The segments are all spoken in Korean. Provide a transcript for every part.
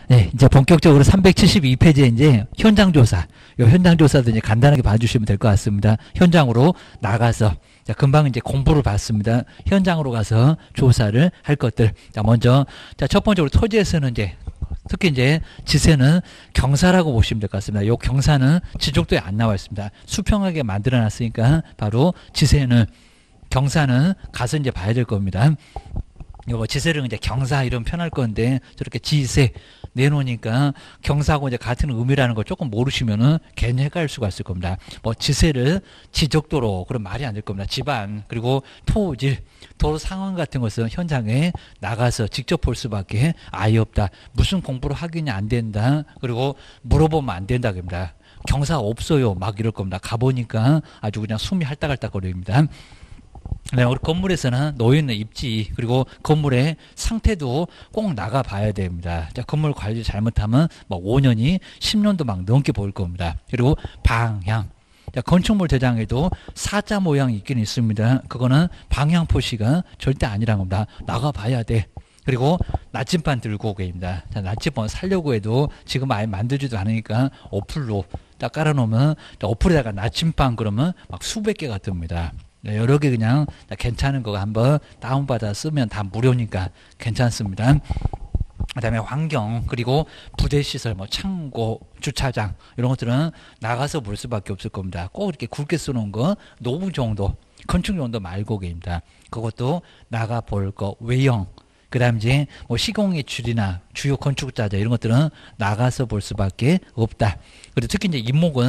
네, 이제 본격적으로 372페이지에 이제 현장조사, 요 현장조사도 이제 간단하게 봐주시면 될 것 같습니다. 현장으로 나가서, 자, 금방 이제 공부를 봤습니다. 현장으로 가서 조사를 할 것들. 자, 먼저, 자, 첫 번째로 토지에서는 이제, 특히 이제 지세는 경사라고 보시면 될 것 같습니다. 요 경사는 지적도에 안 나와 있습니다. 수평하게 만들어 놨으니까 바로 지세는, 경사는 가서 이제 봐야 될 겁니다. 요거 지세를 이제 경사 이름 편할 건데 저렇게 지세 내놓으니까 경사하고 이제 같은 의미라는 걸 조금 모르시면은 괜히 헷갈릴 수가 있을 겁니다. 뭐 지세를 지적도로 그런 말이 안 될 겁니다. 집안 그리고 토질 도로 상황 같은 것은 현장에 나가서 직접 볼 수밖에 아예 없다. 무슨 공부를 하기는 안 된다. 그리고 물어보면 안 된다 겁니다. 경사 없어요 막 이럴 겁니다. 가보니까 아주 그냥 숨이 할딱할딱 거립니다. 네, 우리 건물에서는 놓여있는 입지 그리고 건물의 상태도 꼭 나가 봐야 됩니다. 자, 건물 관리 잘못하면 뭐 5년이 10년도 막 넘게 보일 겁니다. 그리고 방향. 자, 건축물 대장에도 사자 모양이 있긴 있습니다. 그거는 방향 표시가 절대 아니란 겁니다. 나가 봐야 돼. 그리고 나침반 들고 오게입니다. 자, 나침반 살려고 해도 지금 아예 만들지도 않으니까 어플로 딱 깔아놓으면 어플에다가 나침반 그러면 막 수백 개가 뜹니다. 네, 여러 개 그냥 괜찮은 거 한번 다운받아 쓰면 다 무료니까 괜찮습니다. 그 다음에 환경 그리고 부대시설 뭐 창고 주차장 이런 것들은 나가서 볼 수밖에 없을 겁니다. 꼭 이렇게 굵게 쓰는 거 노후 정도 건축 정도 말고 계입니다. 그것도 나가 볼 거 외형 그 다음 이제 뭐 시공의 줄이나 주요 건축자재 이런 것들은 나가서 볼 수밖에 없다. 그리고 특히 이제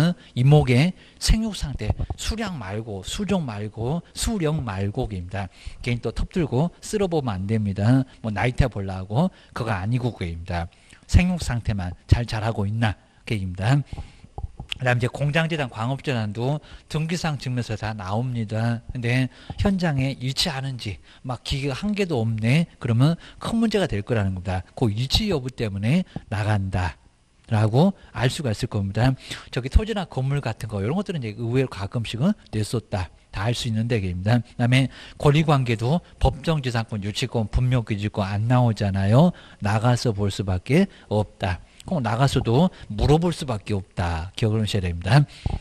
임목의 생육 상태, 수량 말고, 수종 말고, 수령 말고입니다. 개인 또 텁들고 쓸어보면 안 됩니다. 뭐 나이테 보려고 그거 아니고 그입니다. 생육 상태만 잘 자라고 있나 그입니다. 그다음 이제 공장재단, 광업재단도 등기상 증명서 다 나옵니다. 근데 현장에 일치하는지 막 기계가 한 개도 없네. 그러면 큰 문제가 될 거라는 겁니다. 그 일치 여부 때문에 나간다. 라고 알 수가 있을 겁니다. 저기 토지나 건물 같은 거 이런 것들은 이제 의외로 가끔씩은 냈었다. 다 알 수 있는 데입니다. 그다음에 권리관계도 법정지상권, 유치권, 분묘기지권 안 나오잖아요. 나가서 볼 수밖에 없다. 꼭 나가서도 물어볼 수밖에 없다. 기억을 하셔야 됩니다.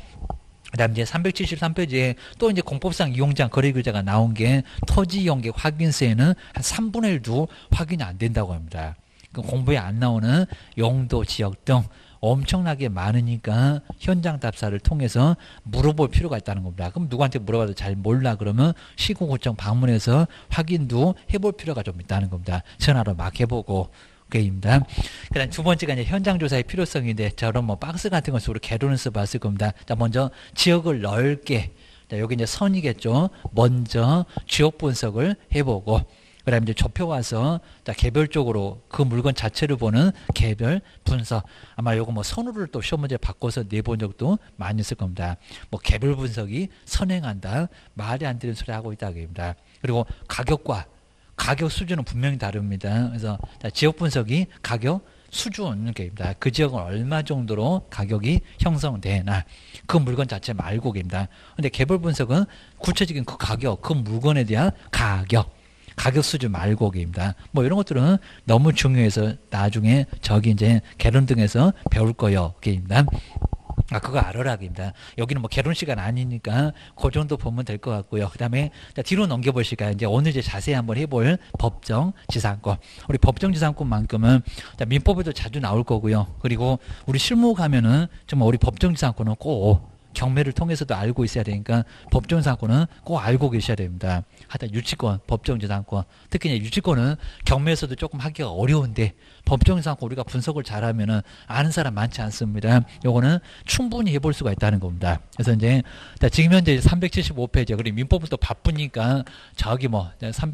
그 다음 이제 373페이지에 또 이제 공법상 이용장 거래규제가 나온 게 토지 이용객 확인세는 한 3분의 1도 확인이 안 된다고 합니다. 공부에 안 나오는 용도 지역 등 엄청나게 많으니까 현장 답사를 통해서 물어볼 필요가 있다는 겁니다. 그럼 누구한테 물어봐도 잘 몰라 그러면 시군구청 방문해서 확인도 해볼 필요가 좀 있다는 겁니다. 전화로 막 해보고 입니다. 그다음 두 번째가 이제 현장 조사의 필요성인데 저런 뭐 박스 같은 것으로 개론을 써봤을 겁니다. 자, 먼저 지역을 넓게, 자, 여기 이제 선이겠죠. 먼저 지역 분석을 해보고, 그다음에 이제 좁혀 와서 자, 개별적으로 그 물건 자체를 보는 개별 분석. 아마 요거 뭐 선호를 또 시험 문제 바꿔서 내본 적도 많이 있을 겁니다. 뭐 개별 분석이 선행한다, 말이 안 되는 소리 하고 있다 그입니다. 그리고 가격 수준은 분명히 다릅니다. 그래서 지역 분석이 가격 수준입니다. 그 지역은 얼마 정도로 가격이 형성되나 그 물건 자체 말고입니다. 근데 개별 분석은 구체적인 그 가격, 그 물건에 대한 가격 수준 말고입니다. 뭐 이런 것들은 너무 중요해서 나중에 저기 이제 개론 등에서 배울 거요. 입니다. 그거 알아라입니다. 여기는 뭐 개론 시간 아니니까 그 정도 보면 될 것 같고요. 그 다음에 뒤로 넘겨보실까요? 이제 오늘 이제 자세히 한번 해볼 법정지상권. 우리 법정지상권만큼은 민법에도 자주 나올 거고요. 그리고 우리 실무 가면은 정말 우리 법정지상권은 꼭 경매를 통해서도 알고 있어야 되니까 법정지상권은 꼭 알고 계셔야 됩니다. 하여튼 유치권, 법정지상권, 특히 이제 유치권은 경매에서도 조금 하기가 어려운데 법정지상권 우리가 분석을 잘하면은 아는 사람 많지 않습니다. 요거는 충분히 해볼 수가 있다는 겁니다. 그래서 이제 지금 현재 375페이지 그리고 민법은 또 바쁘니까 저기 뭐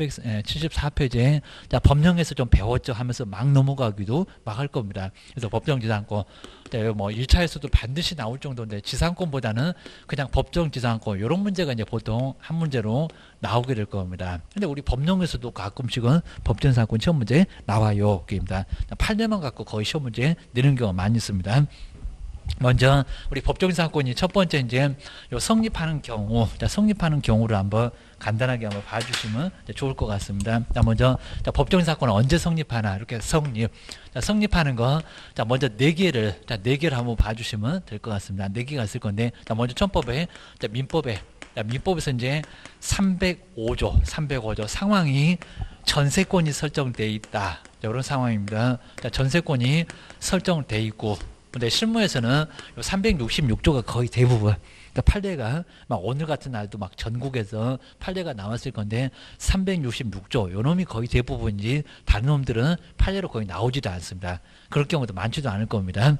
374페이지에 법령에서 좀 배웠죠 하면서 막 넘어가기도 막 할 겁니다. 그래서 법정지상권 뭐 1차에서도 반드시 나올 정도인데 지상권보다는 그냥 법정지상권 이런 문제가 이제 보통 한 문제로 나오게 될 겁니다. 근데 우리 법령에서도 가끔씩은 법정지상권 시험 문제 나와요. 입니다. 판례만 갖고 거의 시험 문제 내는 경우가 많이 있습니다. 먼저 우리 법정사건이 첫 번째 이제 요 성립하는 경우, 자, 성립하는 경우를 한번 간단하게 한번 봐주시면 좋을 것 같습니다. 자, 먼저 자, 법정사건은 언제 성립하나 이렇게 성립. 자, 성립하는 거, 자, 먼저 네 개를 한번 봐주시면 될 것 같습니다. 네 개가 있을 건데, 자, 먼저 천법에, 자, 민법에, 자, 민법에서 이제 305조 상황이 전세권이 설정돼 있다. 자, 이런 상황입니다. 자, 전세권이 설정돼 있고. 근데 실무에서는 요 366조가 거의 대부분, 그러니까 판례가 막 오늘 같은 날도 막 전국에서 판례가 나왔을 건데 366조 요 놈이 거의 대부분이지 다른 놈들은 판례로 거의 나오지도 않습니다. 그럴 경우도 많지도 않을 겁니다.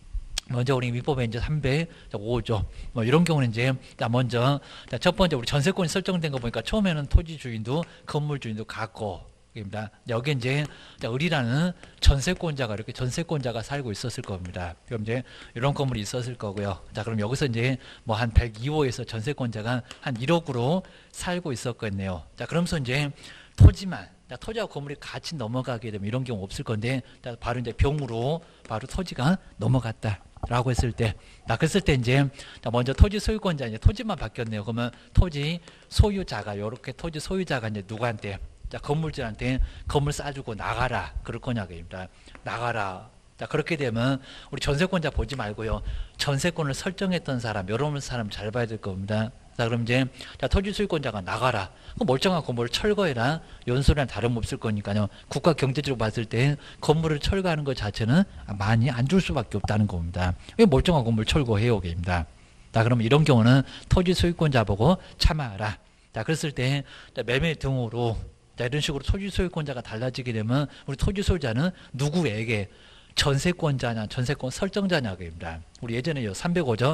먼저 우리 민법에 이제 305조 뭐 이런 경우는 이제 먼저 첫 번째 우리 전세권이 설정된 거 보니까 처음에는 토지 주인도 건물 주인도 같고 입니다. 여기 이제 을이라는 전세권자가 이렇게 전세권자가 살고 있었을 겁니다. 그럼 이제 이런 건물이 있었을 거고요. 자, 그럼 여기서 이제 뭐 한 102호에서 전세권자가 한 1억으로 살고 있었겠네요. 자, 그러면서 이제 토지만, 자, 토지하고 건물이 같이 넘어가게 되면 이런 경우 없을 건데, 자, 바로 이제 병으로 바로 토지가 넘어갔다. 라고 했을 때, 그랬을 때 이제, 먼저 토지 소유권자, 이제 토지만 바뀌었네요. 그러면 토지 소유자가, 요렇게 토지 소유자가 이제 누구한테, 자, 건물주한테 건물 싸주고 나가라. 그럴 거냐입니다. 나가라. 자, 그렇게 되면 우리 전세권자 보지 말고요. 전세권을 설정했던 사람, 여러 사람 잘 봐야 될 겁니다. 자, 그럼 이제 자, 토지 소유권자가 나가라. 그럼 멀쩡한 건물을 철거해라. 연소랑 다름없을 거니까요. 국가 경제적으로 봤을 때 건물을 철거하는 것 자체는 많이 안 줄 수밖에 없다는 겁니다. 왜 멀쩡한 건물 철거해요? 입니다. 자, 그럼 이런 경우는 토지 소유권자 보고 참아라. 자, 그랬을 때 자, 매매 등으로 자, 이런 식으로 토지 소유권자가 달라지게 되면 우리 토지 소유자는 누구에게 전세권자냐 전세권 설정자냐입니다. 우리 예전에 305조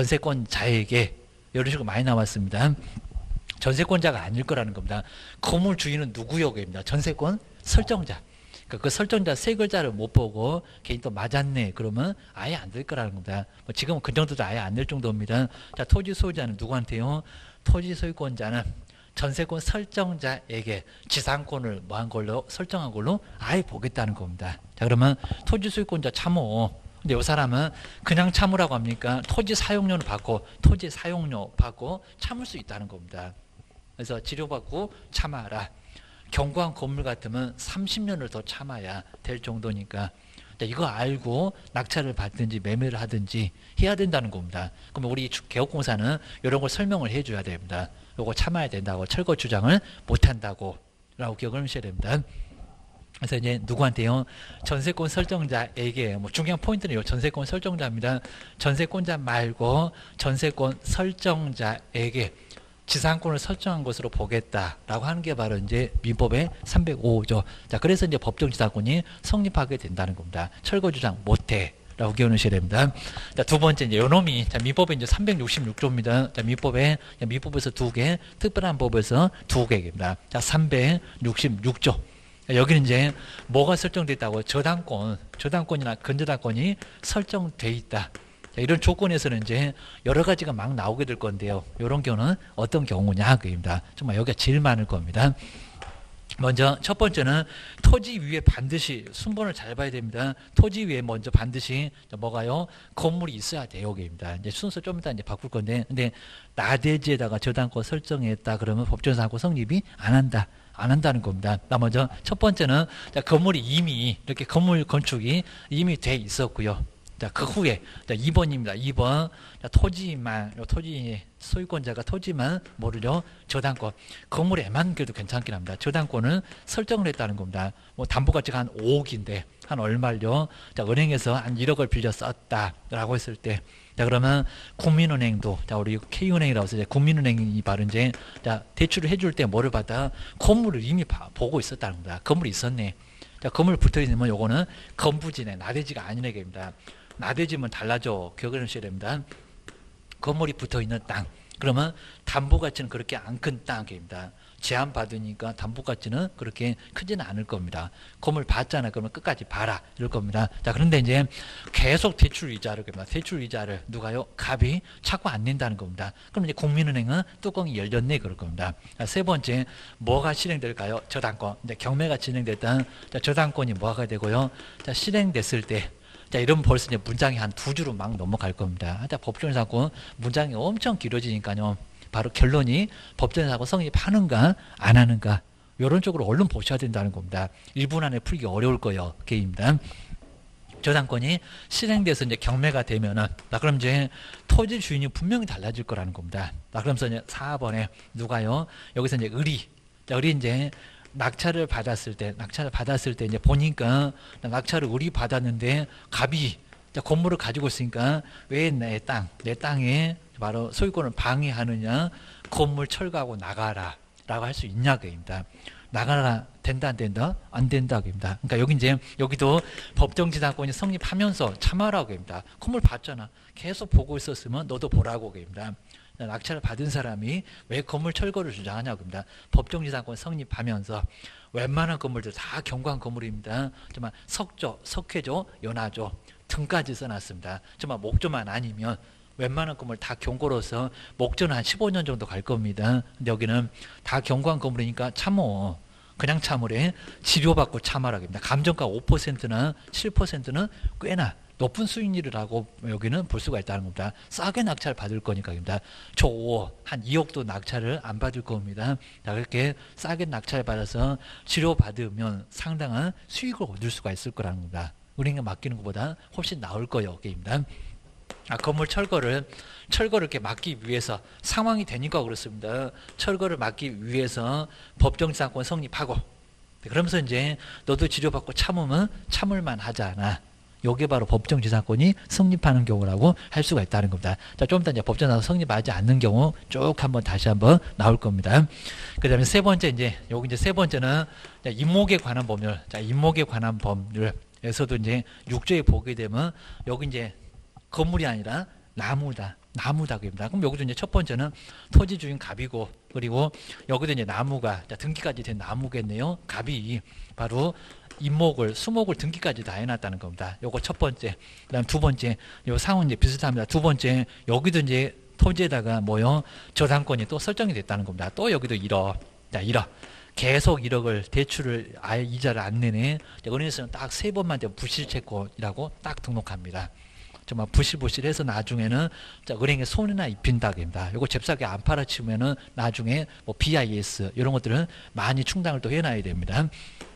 전세권자에게 이런 식으로 많이 나왔습니다. 전세권자가 아닐 거라는 겁니다. 건물 주인은 누구요입니다. 전세권 설정자. 그 설정자 세 글자를 못 보고 괜히 또 맞았네 그러면 아예 안 될 거라는 겁니다. 뭐 지금은 그 정도도 아예 안 될 정도입니다. 자, 토지 소유자는 누구한테요? 토지 소유권자는 전세권 설정자에게 지상권을 뭐한 걸로 설정한 걸로 아예 보겠다는 겁니다. 자, 그러면 토지 소유권자 참호. 근데 이 사람은 그냥 참으라고 합니까? 토지 사용료를 받고 토지 사용료 받고 참을 수 있다는 겁니다. 그래서 치료받고 참아라. 견고한 건물 같으면 30년을 더 참아야 될 정도니까 이거 알고 낙찰을 받든지 매매를 하든지 해야 된다는 겁니다. 그러면 우리 개업공사는 이런 걸 설명을 해줘야 됩니다. 요거 참아야 된다고, 철거 주장을 못한다고 라고 기억을 하셔야 됩니다. 그래서 이제 누구한테요? 전세권 설정자에게, 뭐 중요한 포인트는 요 전세권 설정자입니다. 전세권자 말고 전세권 설정자에게 지상권을 설정한 것으로 보겠다라고 하는 게 바로 이제 민법의 305조. 자, 그래서 이제 법정지상권이 성립하게 된다는 겁니다. 철거 주장 못해. 라고 기억하셔야 됩니다. 자, 두 번째, 이제 요놈이, 자, 민법에 이제 366조입니다. 자, 민법에서 두 개, 특별한 법에서 두 개입니다. 자, 366조. 여기는 이제 뭐가 설정되어 있다고? 저당권이나 근저당권이 설정되어 있다. 자, 이런 조건에서는 이제 여러 가지가 막 나오게 될 건데요. 이런 경우는 어떤 경우냐? 그입니다. 정말 여기가 제일 많을 겁니다. 먼저 첫 번째는 토지 위에 반드시 순번을 잘 봐야 됩니다. 토지 위에 먼저 반드시 뭐가요? 건물이 있어야 돼요. 여기입니다. 이제 순서 좀 이따 이제 바꿀 건데, 근데 나대지에다가 저당권 설정했다 그러면 법정사고 성립이 안 한다는 겁니다. 먼저 첫 번째는 자, 건물이 이미 이렇게 건물 건축이 이미 돼 있었고요. 자, 그 후에 자, 2번입니다. 2번 자, 토지만 토지 소유권자가 토지만 모르려 저당권 건물에만 그래도 괜찮긴 합니다. 저당권을 설정을 했다는 겁니다. 뭐 담보가치가 한 5억인데 한 얼마요? 자, 은행에서 한 1억을 빌려 썼다라고 했을 때 자, 그러면 국민은행도 자, 우리 K은행이라고 해서 국민은행이 바로 이제 자, 대출을 해줄 때 뭐를 받아? 건물을 이미 보고 있었다는 겁니다. 건물이 있었네. 자, 건물 붙어 있으면 요거는 건부지네, 나대지가 아닌 얘기입니다. 나대지면 달라져. 기억을 하셔야 됩니다. 건물이 붙어 있는 땅. 그러면 담보가치는 그렇게 안 큰 땅입니다. 제한 받으니까 담보가치는 그렇게 크지는 않을 겁니다. 건물 받잖아. 그러면 끝까지 봐라. 이럴 겁니다. 자, 그런데 이제 계속 대출 이자를 대출 이자를 누가요? 갑이 자꾸 안 낸다는 겁니다. 그럼 이제 국민은행은 뚜껑이 열렸네. 그럴 겁니다. 자, 세 번째, 뭐가 실행될까요? 저당권. 이제 경매가 진행됐다. 자, 저당권이 뭐가 되고요? 자, 실행됐을 때 자, 이러면 벌써 이제 문장이 한 두 줄로 막 넘어갈 겁니다. 자, 법정에서 하고 문장이 엄청 길어지니까요. 바로 결론이 법정에서 하고 성립하는가 안 하는가 이런 쪽으로 얼른 보셔야 된다는 겁니다. 1분 안에 풀기 어려울 거예요. 게임입니다. 저당권이 실행돼서 이제 경매가 되면은, 그럼 이제 토지 주인이 분명히 달라질 거라는 겁니다. 그러면서 이제 4번에 누가요? 여기서 이제 의리. 자, 의리 이제 낙찰을 받았을 때 이제 보니까 낙찰을 의리 받았는데 갑이 건물을 가지고 있으니까 왜 내 땅에 바로 소유권을 방해하느냐, 건물 철거하고 나가라 라고 할 수 있냐 그입니다. 나가라 된다 안 된다? 안 된다 그입니다. 그러니까 여기 이제 여기도 법정지상권이 성립하면서 참아라고 그입니다. 건물 봤잖아. 계속 보고 있었으면 너도 보라고 그입니다. 낙찰을 받은 사람이 왜 건물 철거를 주장하냐고 합니다. 법정지상권 성립하면서 웬만한 건물들 다 경관 건물입니다. 정말 석조, 석회조, 연화조 등까지 써놨습니다. 정말 목조만 아니면 웬만한 건물 다 경고로서 목조는 한 15년 정도 갈 겁니다. 근데 여기는 다 경관 건물이니까 참어. 그냥 참으래. 치료받고 참아라고 합니다. 감정가 5%나 7%는 꽤나 높은 수익률이라고 여기는 볼 수가 있다는 겁니다. 싸게 낙찰 받을 거니까입니다. 저 5억, 한 2억도 낙찰을 안 받을 겁니다. 자, 그렇게 싸게 낙찰 받아서 치료받으면 상당한 수익을 얻을 수가 있을 거라는 겁니다. 은행에 맡기는 것보다 훨씬 나을 거예요. 게임입니다. 건물 철거를 이렇게 막기 위해서 상황이 되니까 그렇습니다. 철거를 막기 위해서 법정지상권 성립하고, 그러면서 이제 너도 치료받고 참으면 참을만 하잖아. 요게 바로 법정지상권이 성립하는 경우라고 할 수가 있다는 겁니다. 자, 좀 이따 이제 법정지상권 성립하지 않는 경우 쭉 다시 한번 나올 겁니다. 그 다음에 세 번째 여기 이제 세 번째는 임목에 관한 법률. 자, 임목에 관한 법률에서도 이제 6조에 보게 되면 여기 이제 건물이 아니라 나무다 그입니다. 그럼 여기도 이제 첫 번째는 토지 주인 갑이고, 그리고 여기도 이제 나무가 등기까지 된 나무겠네요. 갑이 바로 임목을 수목을 등기까지 다 해놨다는 겁니다. 요거 첫 번째. 그다음 두 번째, 요 상은 이제 비슷합니다. 두 번째, 여기도 이제 토지에다가 뭐요? 저당권이 또 설정이 됐다는 겁니다. 또 여기도 1억. 자, 1억. 계속 1억을 대출을 아예 이자를 안 내네. 은행에서는 딱 3번만 되면 부실채권이라고 딱 등록합니다. 정말 부실부실해서 나중에는 은행에 손해나 입힌다 그입니다. 요거 잽싸게 안 팔아치우면은 나중에 뭐 BIS 이런 것들은 많이 충당을 또 해놔야 됩니다.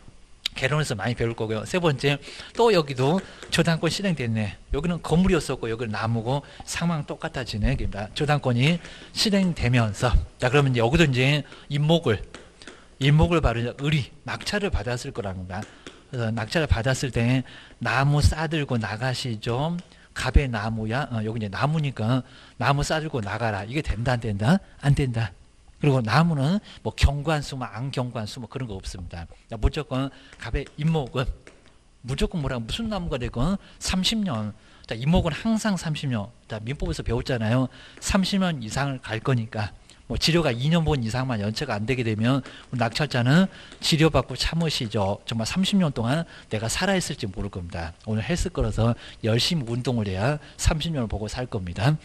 개론에서 많이 배울 거고요. 세 번째, 또 여기도 저당권 실행됐네. 여기는 건물이었었고 여기는 나무고 상황 똑같아지네. 그입니다. 저당권이 실행되면서, 자, 그러면 이제 여기도 이제 임목을 바로 이제 의리 낙찰을 받았을 거라는 겁니다. 그래서 낙찰을 받았을 때 나무 싸들고 나가시죠. 갑의 나무야. 여기 이제 나무니까 나무 싸들고 나가라. 이게 된다 안 된다? 안 된다. 그리고 나무는 뭐 경관수, 앙경관수 그런 거 없습니다. 무조건 갑의 임목은 무조건 무슨 나무가 되건 30년. 자, 임목은 항상 30년. 자, 민법에서 배웠잖아요. 30년 이상을 갈 거니까. 뭐 치료가 2년분 이상만 연체가 안 되게 되면 낙찰자는 치료받고 참으시죠. 정말 30년 동안 내가 살아있을지 모를 겁니다. 오늘 헬스 걸어서 열심히 운동을 해야 30년을 보고 살 겁니다.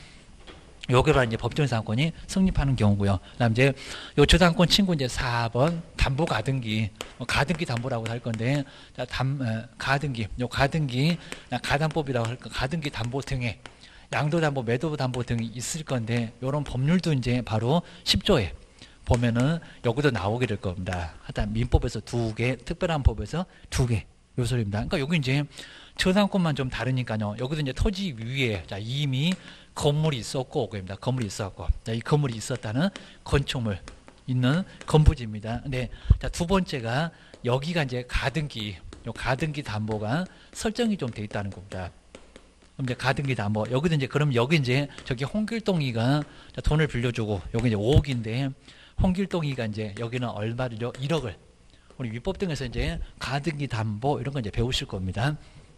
요게 바로 이제 법정지상권이 성립하는 경우고요. 그다음 이제 요 저당권 친구 이제 4번 담보 가등기, 가등기 담보라고 할 건데, 자, 가등기, 요 가등기 가담법이라고 할 거, 가등기 담보 등에 양도담보, 매도담보 등이 있을 건데, 이런 법률도 이제 바로 10조에 보면은 여기도 나오게 될 겁니다. 하여튼 민법에서 2개, 특별한 법에서 2개 요 소리입니다. 그러니까 여기 이제 저당권만 좀 다르니까요. 여기도 이제 토지 위에 자, 이미 건물이 있었고, 그입니다. 건물이 있었고, 자, 이 건물이 있었다는 건축물 있는 건부지입니다. 근데 자, 두 번째가 여기가 이제 가등기, 요 가등기 담보가 설정이 좀 돼 있다는 겁니다. 그럼 이제 가등기 담보, 여기도 이제 그럼 여기 이제 저기 홍길동이가 돈을 빌려주고 여기 이제 5억인데 홍길동이가 이제 여기는 얼마를요? 1억을. 우리 위법 등에서 이제 가등기 담보 이런 거 이제 배우실 겁니다.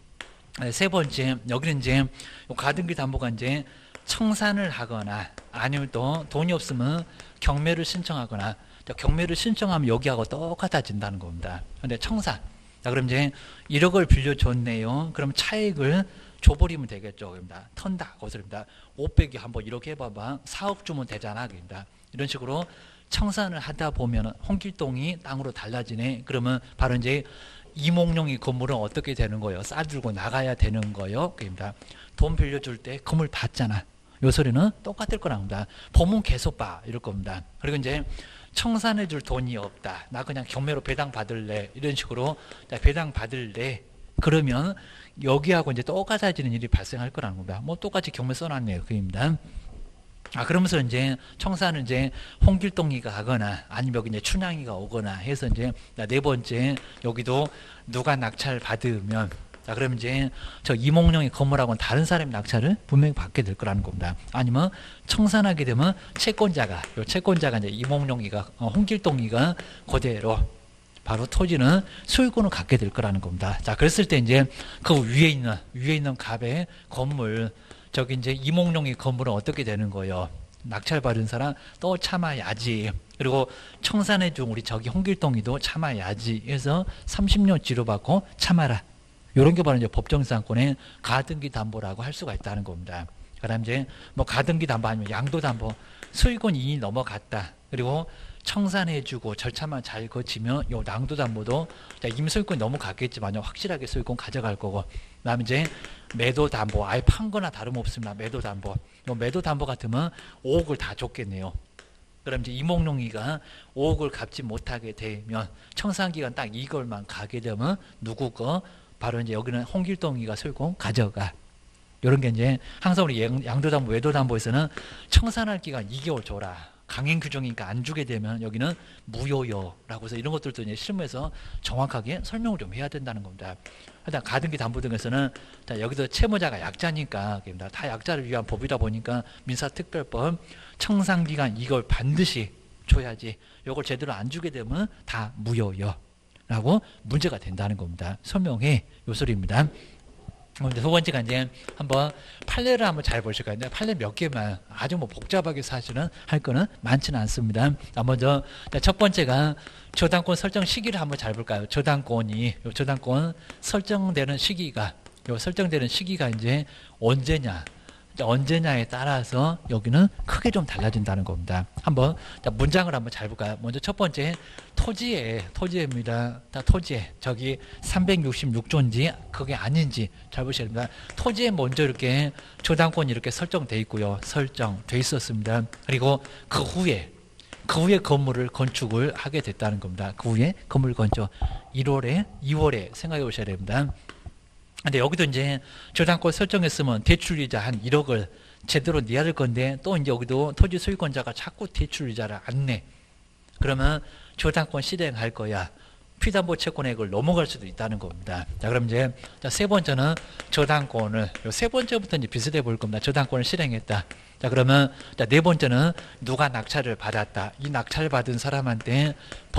세 번째, 여기는 이제 가등기 담보가 이제 청산을 하거나 아니면 또 돈이 없으면 경매를 신청하거나, 경매를 신청하면 여기하고 똑같아진다는 겁니다. 근데 청산. 자, 그럼 이제 1억을 빌려줬네요. 그럼 차익을 줘버리면 되겠죠. 그럽니다. 턴다. 거슬립니다. 500이 한번 이렇게 해봐봐. 4억 주면 되잖아. 그럽니다. 이런 식으로 청산을 하다 보면 홍길동이 땅으로 달라지네. 그러면 바로 이제 이몽룡이 건물은 어떻게 되는 거예요? 싸들고 나가야 되는 거예요. 그입니다. 돈 빌려줄 때 건물 받잖아. 요 소리는 똑같을 거랍니다. 보면 계속 봐 이럴 겁니다. 그리고 이제 청산해줄 돈이 없다. 나 그냥 경매로 배당 받을래. 이런 식으로 배당 받을래. 그러면 여기하고 이제 똑같아지는 일이 발생할 거라는 겁니다. 뭐 똑같이 경매 써놨네요. 그입니다. 그러면서 이제 청사는 이제 홍길동이가 가거나 아니면 여기 이제 춘향이가 오거나 해서 이제 네 번째 여기도 누가 낙찰 받으면 그러면 이제 저 이몽룡이 건물하고는 다른 사람이 낙찰을 분명히 받게 될 거라는 겁니다. 아니면 청산하게 되면 채권자가 이제 이몽룡이가 홍길동이가 그대로 바로 토지는 소유권을 갖게 될 거라는 겁니다. 자, 그랬을 때 이제 그 위에 있는 갑의 건물 저기 이제 이몽룡이 건물은 어떻게 되는 거예요? 낙찰 받은 사람 또 참아야지. 그리고 청산해 준 우리 저기 홍길동이도 참아야지. 해서 30년 지료받고 참아라. 이런 게 바로 이제 법정지상권의 가등기 담보라고 할 수가 있다는 겁니다. 그다음 이제 뭐 가등기 담보 아니면 양도 담보 소유권 이익이 넘어갔다. 그리고 청산해주고 절차만 잘 거치면 요 양도 담보도 이미 소유권이 넘어갔겠지만 확실하게 소유권 가져갈 거고. 그다음에 이제 매도 담보 아예 판 거나 다름없습니다. 매도 담보. 요 매도 담보 같으면 5억을 다 줬겠네요. 그럼 이제 이몽룡이가 5억을 갚지 못하게 되면 청산 기간 딱 이걸만 가게 되면 누구 거 바로 이제 여기는 홍길동이가 소유권 가져가. 이런 게 이제 항상 우리 양도담보, 외도담보에서는 청산할 기간 2개월 줘라. 강행 규정이니까 안 주게 되면 여기는 무효요라고 해서 이런 것들도 이제 실무에서 정확하게 설명을 좀 해야 된다는 겁니다. 일단 가등기 담보 등에서는 여기서 채무자가 약자니까 다 약자를 위한 법이다 보니까 민사특별법 청산 기간 이걸 반드시 줘야지. 이걸 제대로 안 주게 되면 다 무효요. 라고 문제가 된다는 겁니다. 설명해 요 소리입니다. 두 번째가 이제 한번 판례를 한번 잘 보실 거예요. 판례 몇 개만 아주 뭐 복잡하게 사실은 할 거는 많지는 않습니다. 먼저 첫 번째가 저당권 설정 시기를 한번 잘 볼까요? 저당권 설정되는 시기가 이제 언제냐에 따라서 여기는 크게 좀 달라진다는 겁니다. 한번 문장을 한번 잘 볼까요? 먼저 첫 번째 토지입니다. 토지에 저기 366조인지 그게 아닌지 잘 보셔야 됩니다. 토지에 먼저 이렇게 저당권이 이렇게 설정돼 있고요. 설정돼 있었습니다. 그리고 그 후에 건물을 건축을 하게 됐다는 겁니다. 그 후에 건물 건축 2월에 생각해 보셔야 됩니다. 근데 여기도 이제 저당권 설정했으면 대출이자 한 1억을 제대로 내야 될 건데 또 이제 여기도 토지 소유권자가 자꾸 대출이자를 안 내. 그러면 저당권 실행할 거야. 피담보 채권액을 넘어갈 수도 있다는 겁니다. 자, 그럼 이제 세 번째는 저당권을 세 번째부터 이제 비슷해 보일 겁니다. 저당권을 실행했다. 자, 그러면 네 번째는 누가 낙찰을 받았다. 이 낙찰 받은 사람한테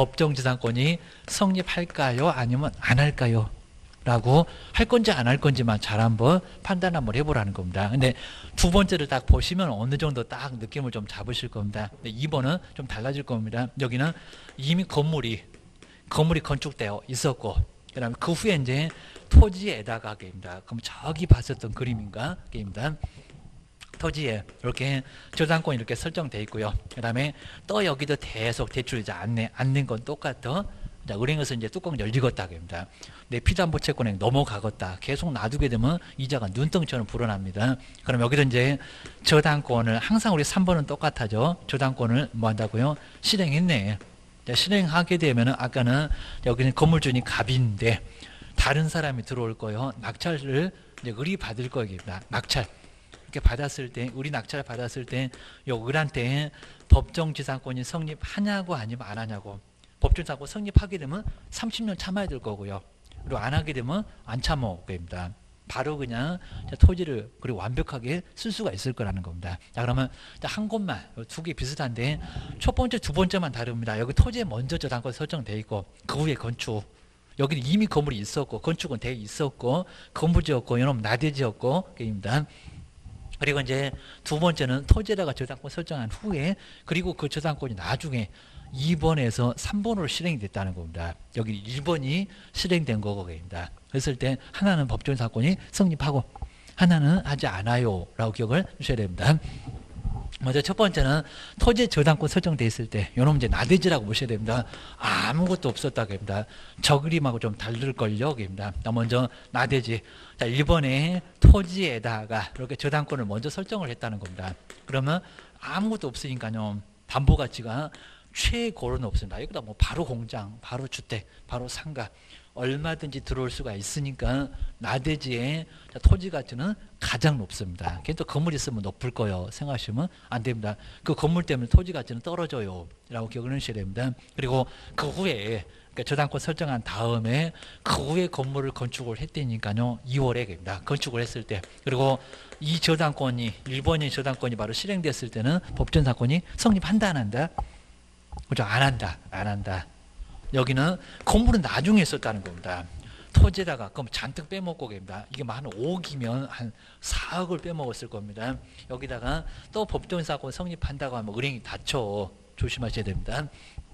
법정지상권이 성립할까요? 아니면 안 할까요? 라고 할 건지 안 할 건지만 잘 한번 판단 한번 해보라는 겁니다. 근데 두 번째를 딱 보시면 어느 정도 딱 느낌을 좀 잡으실 겁니다. 근데 2번은 좀 달라질 겁니다. 여기는 이미 건물이 건축되어 있었고, 그 다음에 그 후에 이제 토지에다가 게임이다. 그럼 저기 봤었던 그림인가? 게임이다. 토지에 이렇게 저당권이 이렇게 설정되어 있고요. 그 다음에 또 여기도 계속 대출이자 안 낸 건 똑같아. 은행에서 이제 뚜껑 열리겠다 합니다. 내 피담보 채권액 넘어가겠다. 계속 놔두게 되면 이자가 눈덩이처럼 불어납니다. 그럼 여기도 이제 저당권을 항상 우리 3번은 똑같아죠. 저당권을 뭐 한다고요? 실행했네. 실행하게 되면은 아까는 여기는 건물주인이 갑인데 다른 사람이 들어올 거예요. 낙찰을 이제 을이 받을 거입니다. 낙찰. 이렇게 받았을 때, 을이 낙찰을 받았을 때, 요 을한테 법정지상권이 성립하냐고 아니면 안 하냐고. 법정지상권 성립하게 되면 30년 참아야 될 거고요. 그리고 안 하게 되면 안 참아 겁니다. 바로 그냥 토지를 그리고 완벽하게 쓸 수가 있을 거라는 겁니다. 자, 그러면 한 곳만 두 개 비슷한데 첫 번째, 두 번째만 다릅니다. 여기 토지에 먼저 저당권 설정돼 있고 그 후에 건축. 여기는 이미 건물이 있었고 건축은 돼 있었고 건물지었고 이놈 나대지었고 게임입니다. 그리고 이제 두 번째는 토지에다가 저당권 설정한 후에 그리고 그 저당권이 나중에 2번에서 3번으로 실행이 됐다는 겁니다. 여기 1번이 실행된 거거입니다. 그랬을 때 하나는 법정사건이 성립하고 하나는 하지 않아요 라고 기억을 주셔야 됩니다. 먼저 첫 번째는 토지 저당권 설정돼 있을 때 요놈 이제 나대지라고 보셔야 됩니다. 아무것도 없었다고 합니다. 저 그림하고 좀 다를걸요. 입니다. 먼저 나대지. 자, 1번에 토지에다가 이렇게 저당권을 먼저 설정을 했다는 겁니다. 그러면 아무것도 없으니까요. 담보 가치가 최고로는 없습니다. 여기다 뭐 바로 공장, 바로 주택, 바로 상가 얼마든지 들어올 수가 있으니까 나대지의 토지 가치는 가장 높습니다. 걔 또 건물 있으면 높을 거요 생각하시면 안 됩니다. 그 건물 때문에 토지 가치는 떨어져요 라고 기억을 하셔야 됩니다. 그리고 그 후에 그러니까 저당권 설정한 다음에 그 후에 건물을 건축을 했다니까요. 2월에 됩니다. 건축을 했을 때. 그리고 이 저당권이 1번의 저당권이 바로 실행됐을 때는 법전사건이 성립한다 안 한다? 그죠? 안 한다. 안 한다. 여기는 건물은 나중에 썼다는 겁니다. 토지에다가 그럼 잔뜩 빼먹고 됩니다. 이게 한 5억이면 한 4억을 빼먹었을 겁니다. 여기다가 또 법정사건 성립한다고 하면 은행이 닫혀. 조심하셔야 됩니다.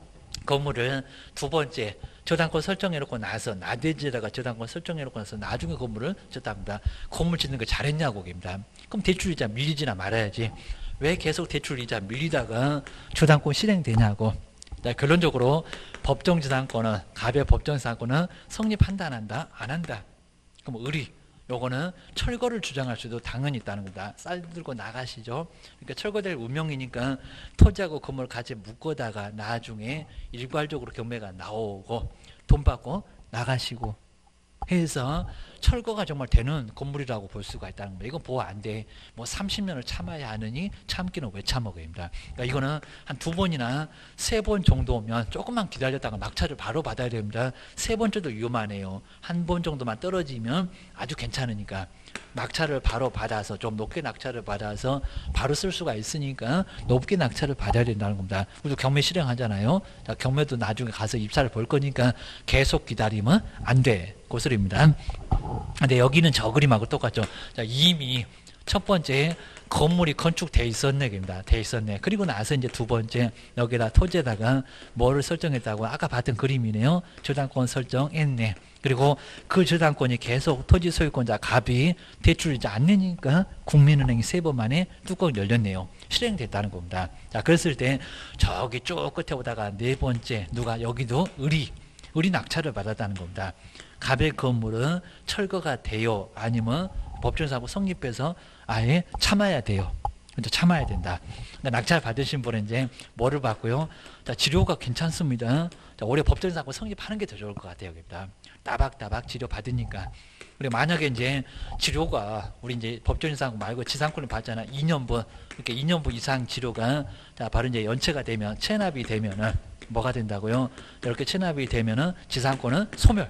건물을 두 번째 저당권 설정해놓고 나서 나대지에다가 저당권 설정해놓고 나서 나중에 건물을 졌답니다. 건물 짓는 거 잘했냐고 됩니다. 그럼 대출이자 밀리지나 말아야지. 왜 계속 대출이자 밀리다가 저당권 실행되냐고. 결론적으로 법정지상권은 갑의 법정지상권은 성립한다 안 한다? 안 한다. 그럼 의리 요거는 철거를 주장할 수도 당연히 있다는 겁니다. 쌀 들고 나가시죠. 그러니까 철거될 운명이니까 토지하고 건물 같이 묶어다가 나중에 일괄적으로 경매가 나오고 돈 받고 나가시고 해서 철거가 정말 되는 건물이라고 볼 수가 있다는 겁니다. 이건 보호 안 돼. 뭐 30년을 참아야 하느니 참기는 왜 참아입니다. 그러니까 이거는 한 2번이나 3번 정도면 조금만 기다렸다가 낙찰을 바로 받아야 됩니다. 3번째도 위험하네요. 한 번 정도만 떨어지면 아주 괜찮으니까 낙찰을 바로 받아서 좀 높게 낙찰을 받아서 바로 쓸 수가 있으니까 높게 낙찰을 받아야 된다는 겁니다. 우리도 경매 실행하잖아요. 자, 경매도 나중에 가서 입찰을 볼 거니까 계속 기다리면 안 돼. 그 소리입니다. 근데 여기는 저 그림하고 똑같죠. 자, 이미 첫 번째 건물이 건축돼 있었네, 입니다. 돼 있었네. 그리고 나서 이제 두 번째 여기다 토지에다가 뭐를 설정했다고 아까 봤던 그림이네요. 저당권 설정했네. 그리고 그 저당권이 계속 토지 소유권자 갑이 대출이지 않으니까 국민은행이 3번 만에 뚜껑 열렸네요. 실행됐다는 겁니다. 자, 그랬을 때 저기 쭉 끝에 오다가 네 번째 누가 여기도 의리 낙찰을 받았다는 겁니다. 갑의 건물은 철거가 돼요? 아니면 법정사고 성립해서 아예 참아야 돼요? 먼저 참아야 된다. 낙찰 받으신 분은 이제 뭐를 받고요? 자, 치료가 괜찮습니다. 자, 올해 법정사고 성립하는 게 더 좋을 것 같아요. 여기다. 따박따박 치료 받으니까. 그리고 만약에 이제 치료가 우리 이제 법정사고 말고 지상권을 받잖아. 2년분 이렇게 2년분 이상 치료가 자 바로 이제 연체가 되면 체납이 되면은 뭐가 된다고요? 이렇게 체납이 되면은 지상권은 소멸.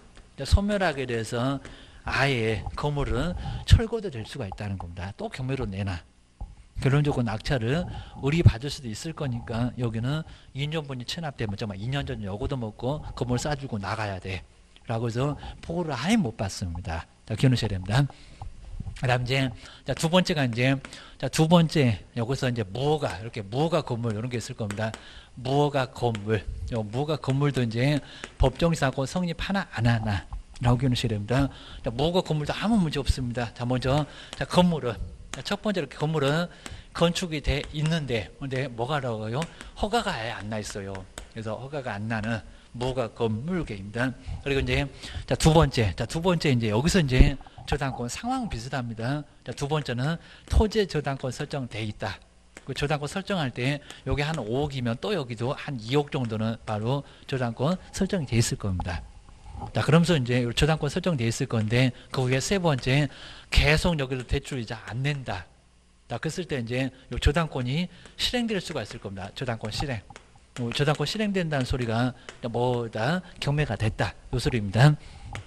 소멸하게 돼서 아예 건물은 철거도 될 수가 있다는 겁니다. 또 경매로 내놔. 결론적으로 낙찰을 의리 받을 수도 있을 거니까 여기는 2년분이 체납되면 정말 2년 전 여고도 먹고 건물 싸주고 나가야 돼. 라고 해서 보호를 아예 못 받습니다. 자, 기억하셔야 됩니다. 그 다음 이제, 자, 두 번째가 이제, 자, 두 번째, 여기서 이제 무허가, 이렇게 무허가 건물, 이런 게 있을 겁니다. 무허가 건물, 요 무허가 건물도 이제 법정사고 성립하나, 안 하나, 라고 기억하셔야 됩니다. 자, 무허가 건물도 아무 문제 없습니다. 자, 먼저, 자, 건물은, 자, 첫 번째 이렇게 건물은 건축이 돼 있는데, 근데 뭐가 나와요? 허가가 아예 안 나 있어요. 그래서 허가가 안 나는 무허가 건물계입니다. 그리고 이제, 자, 두 번째 이제 여기서 이제 저당권 상황 비슷합니다. 자, 두 번째는 토지 저당권 설정돼 있다. 그 저당권 설정할 때 여기 한 5억이면 또 여기도 한 2억 정도는 바로 저당권 설정이 돼 있을 겁니다. 자, 그러면서 이제 저당권 설정돼 있을 건데 그 후에 세 번째 계속 여기도 대출이자 안 낸다. 자, 그랬을 때 이제 요 저당권이 실행될 수가 있을 겁니다. 저당권 실행. 저당권 실행된다는 소리가 뭐다 경매가 됐다. 요 소리입니다.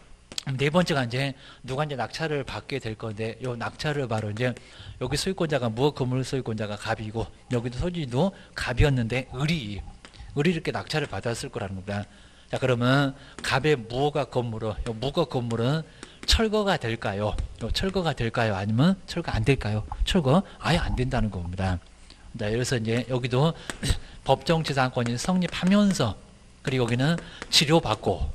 네 번째가 이제 누가 이제 낙찰을 받게 될 건데 요 낙찰을 바로 이제 여기 소유권자가 무허 건물 소유권자가 갑이고 여기도 소지도 갑이었는데 을이 이렇게 낙찰을 받았을 거라는 겁니다. 자, 그러면 갑의 무허가 건물은 요 무허가 건물은 철거가 될까요? 철거가 될까요? 아니면 철거 안 될까요? 철거 아예 안 된다는 겁니다. 자, 그래서 이제 여기도 법정지상권이 성립하면서 그리고 여기는 치료받고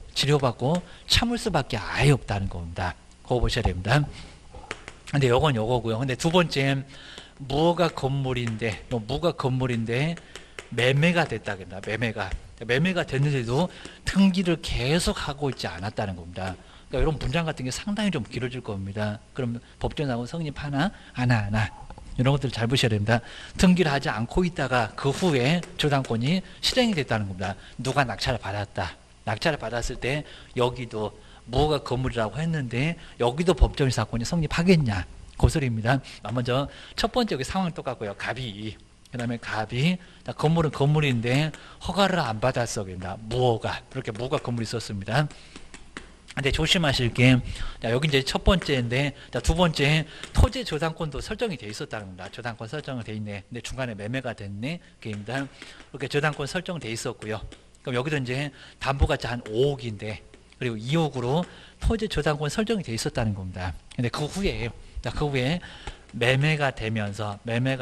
참을 수밖에 아예 없다는 겁니다. 그거 보셔야 됩니다. 근데 요건 요거고요. 근데 두 번째 무허가 건물인데, 무가 건물인데 매매가 됐다 그럽니다. 매매가 됐는데도 등기를 계속 하고 있지 않았다는 겁니다. 그러니까 이런 문장 같은 게 상당히 좀 길어질 겁니다. 그럼 법정사고 성립하나 하나 이런 것들을 잘 보셔야 됩니다. 등기를 하지 않고 있다가 그 후에 저당권이 실행이 됐다는 겁니다. 누가 낙찰을 받았다. 낙찰을 받았을 때 여기도 무허가 건물이라고 했는데 여기도 법정 사건이 성립하겠냐. 그 소리입니다. 먼저 첫 번째 여기 상황 똑같고요. 갑이. 그 다음에 갑이 건물은 건물인데 허가를 안 받았어. 그럽니다. 무허가. 그렇게 무허가 건물이 있었습니다. 근데 조심하실 게, 여기 이제 첫 번째인데, 두 번째, 토지 저당권도 설정이 돼 있었다는 겁니다. 저당권 설정이 돼 있네. 근데 중간에 매매가 됐네. 그입니다. 이렇게 저당권 설정돼 있었고요. 그럼 여기도 이제 담보가치 한 5억인데, 그리고 2억으로 토지 저당권 설정이 돼 있었다는 겁니다. 근데 그 후에 매매가 되면서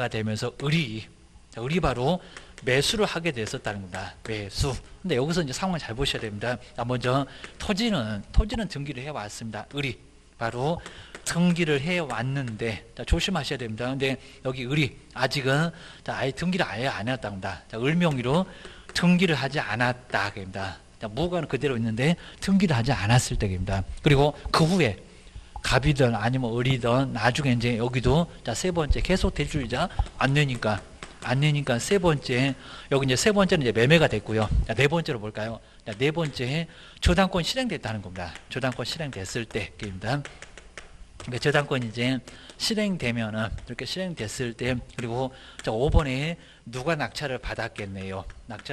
의리바로 매수를 하게 됐었다는 겁니다. 매수. 근데 여기서 이제 상황을 잘 보셔야 됩니다. 먼저 토지는 등기를 해왔습니다. 의리. 바로 등기를 해왔는데, 조심하셔야 됩니다. 근데 여기 의리. 아직은, 아예 등기를 아예 안 해왔다고 합니다. 을명의로 등기를 하지 않았다. 그입니다. 무허가는 그대로 있는데 등기를 하지 않았을 때입니다. 그리고 그 후에 갑이든 아니면 을이든 나중에 이제 여기도 세 번째 계속 대출이자 안 내니까 세 번째, 여기 이제 세 번째는 이제 매매가 됐고요. 네 번째로 볼까요? 네 번째, 저당권 실행됐다는 겁니다. 저당권 실행됐을 때입니다. 그러니까 저당권이 이제 실행되면은, 이렇게 실행됐을 때, 그리고 5번에 누가 낙찰을 받았겠네요.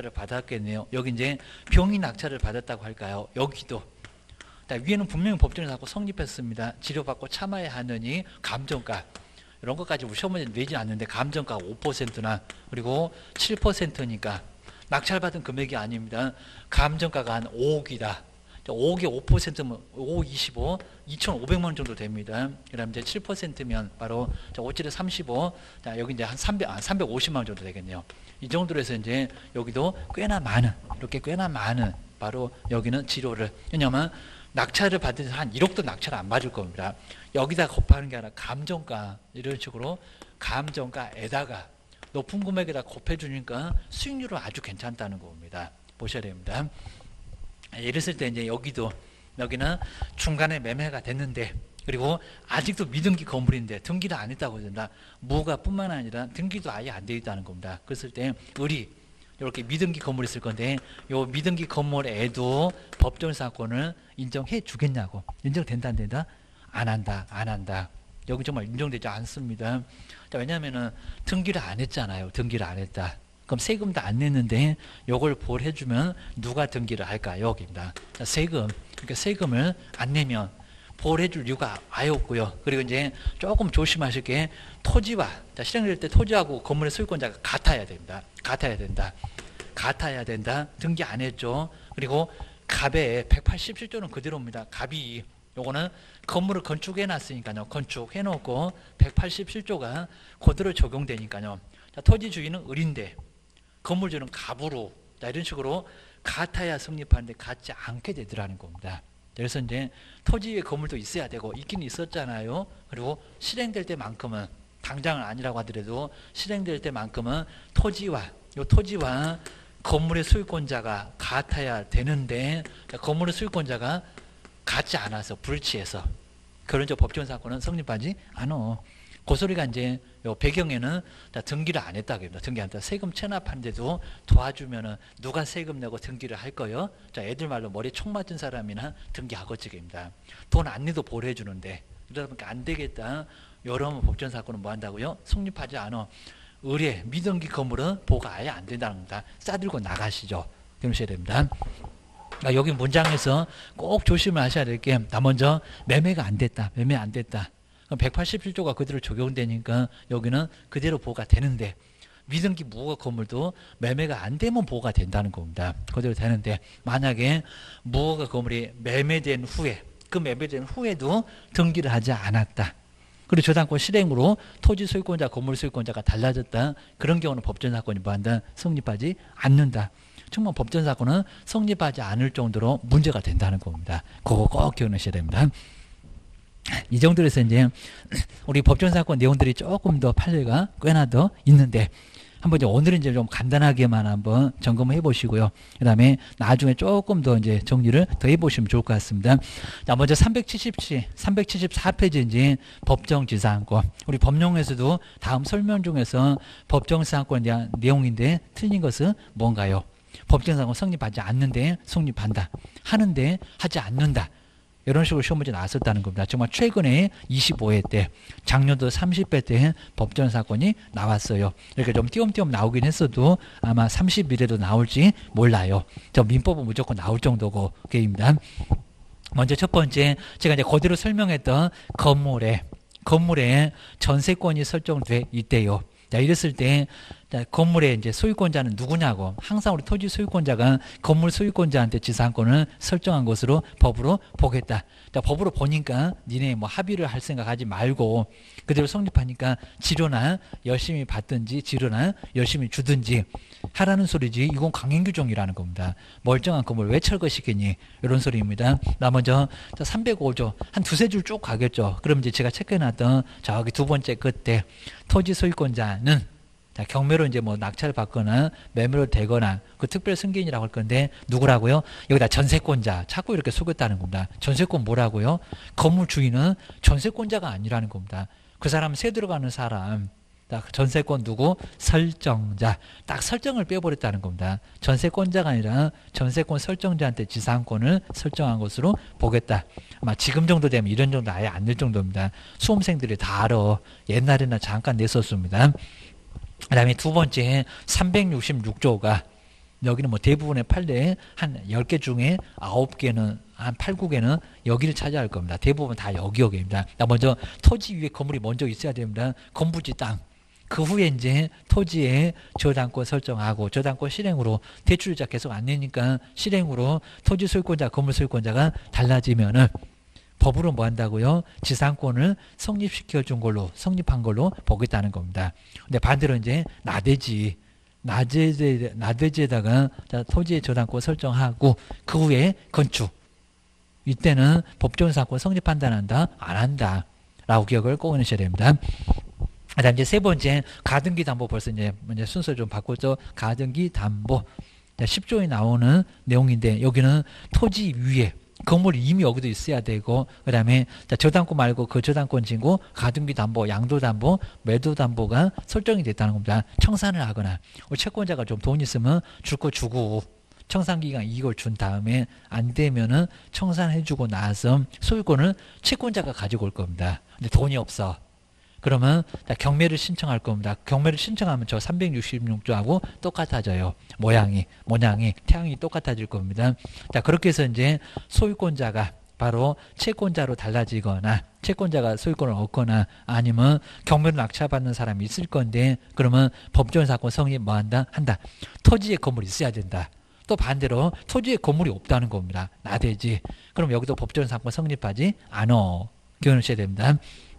여기 이제 병이 낙찰을 받았다고 할까요? 여기도. 위에는 분명히 법정에서 하고 성립했습니다. 치료받고 참아야 하느니 감정가. 이런 것까지 시험 문제 내지 않는데 감정가가 5%나 그리고 7%니까 낙찰받은 금액이 아닙니다. 감정가가 한 5억이다. 5억에 5%면 5, 25, 2,500만 원 정도 됩니다. 그다음 이제 7%면 바로 5,7에 35, 여기 이제 한 350만 원 정도 되겠네요. 이 정도로 해서 이제 여기도 꽤나 많은 바로 여기는 지료를, 왜냐하면 낙찰을 받을 한 1억도 낙찰을 안 받을 겁니다. 여기다 곱하는 게 아니라 감정가, 이런 식으로 감정가에다가 높은 금액에다 곱해주니까 수익률은 아주 괜찮다는 겁니다. 보셔야 됩니다. 이랬을 때 이제 여기는 중간에 매매가 됐는데, 그리고 아직도 미등기 건물인데 등기를 안 했다고 된다. 무허가뿐만 아니라 등기도 아예 안 되어 있다는 겁니다. 그랬을 때 이렇게 미등기 건물이 있을 건데, 요 미등기 건물에도 법정 사건을 인정해 주겠냐고. 인정된다 안 된다? 안 한다. 여기 정말 인정되지 않습니다. 왜냐하면은 등기를 안 했잖아요. 등기를 안 했다. 그럼 세금도 안 냈는데 요걸 보호해주면 누가 등기를 할까요? 여기입니다. 그러니까 세금을 안 내면 보호해줄 이유가 아예 없고요. 그리고 이제 조금 조심하실 게, 토지와 실행될 때 토지하고 건물의 소유권자가 같아야 된다. 등기 안 했죠. 그리고 갑의 187조는 그대로입니다. 갑이 요거는 건물을 건축해 놨으니까요. 건축해 놓고 187조가 그대로 적용되니까요. 토지 주인은 을인데 건물주는 갑으로, 이런 식으로 같아야 성립하는데 같지 않게 되더라는 겁니다. 그래서 이제 토지의 건물도 있어야 되고 있긴 있었잖아요. 그리고 실행될 때만큼은, 당장은 아니라고 하더라도 실행될 때만큼은 토지와 건물의 소유권자가 같아야 되는데, 건물의 소유권자가 같지 않아서 불치해서 그런 법정 사건은 성립하지 않아. 그 소리가 이제 요 배경에는 등기를 안 했다 그럽니다. 등기 안 했다. 세금 체납하는데도 도와주면은 누가 세금 내고 등기를 할 거요? 애들 말로 머리 총 맞은 사람이나 등기하고직입니다. 돈 안 내도 보호해 주는데, 그러다 보니까 안 되겠다. 여러 법정 사건은 뭐 한다고요? 성립하지 않아. 의뢰, 미등기 건물은 보호가 아예 안 된다는 겁니다. 싸들고 나가시죠. 그러셔야 됩니다. 여기 문장에서 꼭 조심을 하셔야 될 게, 먼저 매매가 안 됐다. 그럼 187조가 그대로 적용되니까 여기는 그대로 보호가 되는데, 미등기 무허가 건물도 매매가 안 되면 보호가 된다는 겁니다. 그대로 되는데, 만약에 무허가 건물이 매매된 후에, 그 매매된 후에도 등기를 하지 않았다. 그리고 저당권 실행으로 토지 소유권자, 건물 소유권자가 달라졌다. 그런 경우는 법정 사건이 뭐한다? 성립하지 않는다. 정말 법정 사건은 성립하지 않을 정도로 문제가 된다는 겁니다. 그거 꼭 기억하셔야 됩니다. 이 정도로 해서 이제 우리 법정 사건 내용들이 조금 더 판례가 꽤나 더 있는데 한번 이제 오늘은 이제 좀 간단하게만 한번 점검을 해보시고요. 그 다음에 나중에 조금 더 이제 정리를 더 해보시면 좋을 것 같습니다. 자, 먼저 374페이지인지 법정지사항권. 우리 법령에서도 다음 설명 중에서 법정지사항권에 대한 내용인데 틀린 것은 뭔가요? 법정지사항권 성립하지 않는데 성립한다. 하는데 하지 않는다. 이런 식으로 시험 문제 나왔었다는 겁니다. 정말 최근에 25회 때, 작년도 30회 때 법정 사건이 나왔어요. 이렇게 좀 띄엄띄엄 나오긴 했어도 아마 30일에도 나올지 몰라요. 저 민법은 무조건 나올 정도고 게임입니다. 먼저 첫 번째, 제가 이제 그대로 설명했던 건물에 전세권이 설정돼 있대요. 자, 이랬을 때, 자, 건물의 이제 소유권자는 누구냐고. 항상 우리 토지 소유권자가 건물 소유권자한테 지상권을 설정한 것으로 법으로 보겠다. 자, 법으로 보니까 니네 뭐 합의를 할 생각 하지 말고 그대로 성립하니까 지료나 열심히 받든지 지료나 열심히 주든지 하라는 소리지. 이건 강행 규정이라는 겁니다. 멀쩡한 건물 왜 철거시키니? 이런 소리입니다. 나 먼저 305조 한 두세 줄 쭉 가겠죠. 그럼 이제 제가 체크해놨던 저기 두 번째 끝에 토지 소유권자는 자, 경매로 이제 뭐 낙찰을 받거나 매매로 되거나 그 특별 승계인이라고 할 건데 누구라고요? 여기다 전세권자 자꾸 이렇게 속였다는 겁니다. 전세권 뭐라고요? 건물 주인은 전세권자가 아니라는 겁니다. 그 사람 세 들어가는 사람 딱 전세권 누구? 설정자. 딱 설정을 빼버렸다는 겁니다. 전세권자가 아니라 전세권 설정자한테 지상권을 설정한 것으로 보겠다. 아마 지금 정도 되면 이런 정도 아예 안 될 정도입니다. 수험생들이 다 알아. 옛날에나 잠깐 냈었습니다. 그 다음에 두 번째 366조가 여기는 뭐 대부분의 판례 한 10개 중에 9개는 한 8, 9개는 여기를 차지할 겁니다. 대부분 다 여기입니다. 먼저 토지 위에 건물이 먼저 있어야 됩니다. 건부지 땅. 그 후에 이제 토지에 저당권 설정하고 저당권 실행으로 대출자 계속 안 내니까 실행으로 토지 소유권자, 건물 소유권자가 달라지면은 법으로 뭐 한다고요? 지상권을 성립시켜준 걸로, 성립한 걸로 보겠다는 겁니다. 근데 반대로 이제 나대지에다가 토지의 저당권 설정하고 그 후에 건축. 이때는 법정사건 성립 판단한다, 안 한다. 라고 기억을 꼭 해주셔야 됩니다. 그 다음 이제 세 번째, 가등기 담보 벌써 이제 순서 좀 바꿨죠. 가등기 담보. 10조에 나오는 내용인데 여기는 토지 위에 건물이 이미 여기도 있어야 되고 그 다음에 저당권 말고 그 저당권 지고 가등기 담보, 양도 담보, 매도 담보가 설정이 됐다는 겁니다. 청산을 하거나 채권자가 좀 돈 있으면 줄 거 주고 청산기간 이걸 준 다음에 안 되면은 청산해주고 나서 소유권을 채권자가 가지고 올 겁니다. 근데 돈이 없어. 그러면 경매를 신청할 겁니다. 경매를 신청하면 저 366조하고 똑같아져요. 모양이 태양이 똑같아질 겁니다. 자, 그렇게 해서 이제 소유권자가 바로 채권자로 달라지거나 채권자가 소유권을 얻거나 아니면 경매로 낙찰받는 사람이 있을 건데 그러면 법정 사건 성립 뭐 한다? 토지에 건물이 있어야 된다. 또 반대로 토지에 건물이 없다는 겁니다. 나대지. 그럼 여기도 법정 사건 성립하지 않어. 기억하셔야 됩니다.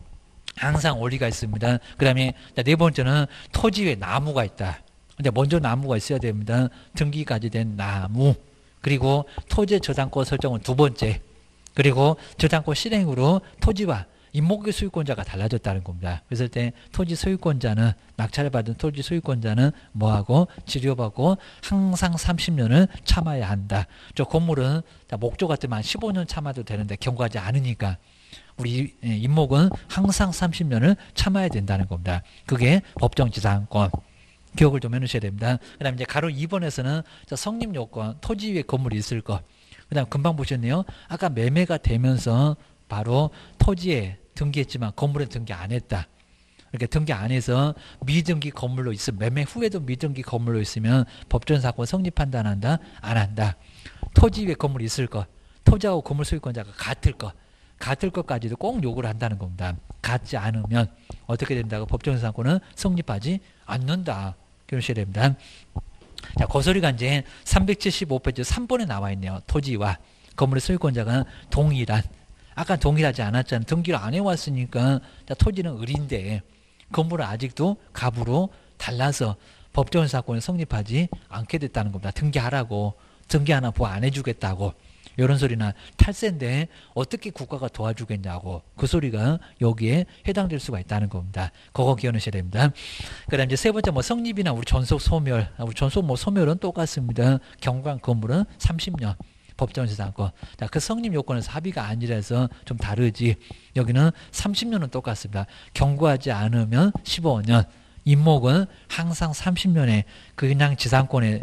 항상 원리가 있습니다. 그 다음에 네 번째는 토지 위에 나무가 있다. 근데 먼저 나무가 있어야 됩니다. 등기까지 된 나무. 그리고 토지의 저당권 설정은 두 번째. 그리고 저당권 실행으로 토지와 임목의 소유권자가 달라졌다는 겁니다. 그랬을 때 토지 소유권자는 낙찰을 받은 토지 소유권자는 뭐하고 지료받고 항상 30년을 참아야 한다. 저 건물은 목조 같으면 15년 참아도 되는데 경과하지 않으니까 우리 임목은 항상 30년을 참아야 된다는 겁니다. 그게 법정지상권. 기억을 좀 해놓으셔야 됩니다. 그 다음에 이제 가로 2번에서는 성립요건, 토지 위에 건물이 있을 것. 그 다음 금방 보셨네요. 아까 매매가 되면서 바로 토지에 등기했지만 건물에 등기 안 했다. 이렇게 등기 안 해서 미등기 건물로 있으면 매매 후에도 미등기 건물로 있으면 법정사건 성립 판단한다? 안 한다. 토지 위에 건물이 있을 것. 토지하고 건물 소유권자가 같을 것. 같을 것까지도 꼭 요구를 한다는 겁니다. 같지 않으면 어떻게 된다고 법정사건은 성립하지 않는다. 그러셔야 됩니다. 자, 고소리가 이제 375페이지 3번에 나와 있네요. 토지와 건물의 소유권자가 동일한. 아까 동일하지 않았잖아요. 등기를 안 해왔으니까 토지는 을인데 건물은 아직도 갑으로 달라서 법정사건을 성립하지 않게 됐다는 겁니다. 등기하라고. 등기 하나 보호 안 해주겠다고. 이런 소리나 탈세인데 어떻게 국가가 도와주겠냐고 그 소리가 여기에 해당될 수가 있다는 겁니다. 그거 기억하셔야 됩니다. 그다음 이제 세 번째 뭐 성립이나 우리 전속 소멸, 우리 전속 뭐 소멸은 똑같습니다. 경관 건물은 30년. 법정지상권. 자, 그 성립 요건에서 합의가 아니라서 좀 다르지. 여기는 30년은 똑같습니다. 경고하지 않으면 15년. 임목은 항상 30년에 그냥 지상권의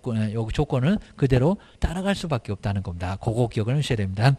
조건을 그대로 따라갈 수밖에 없다는 겁니다. 그거 기억을 하셔야 됩니다.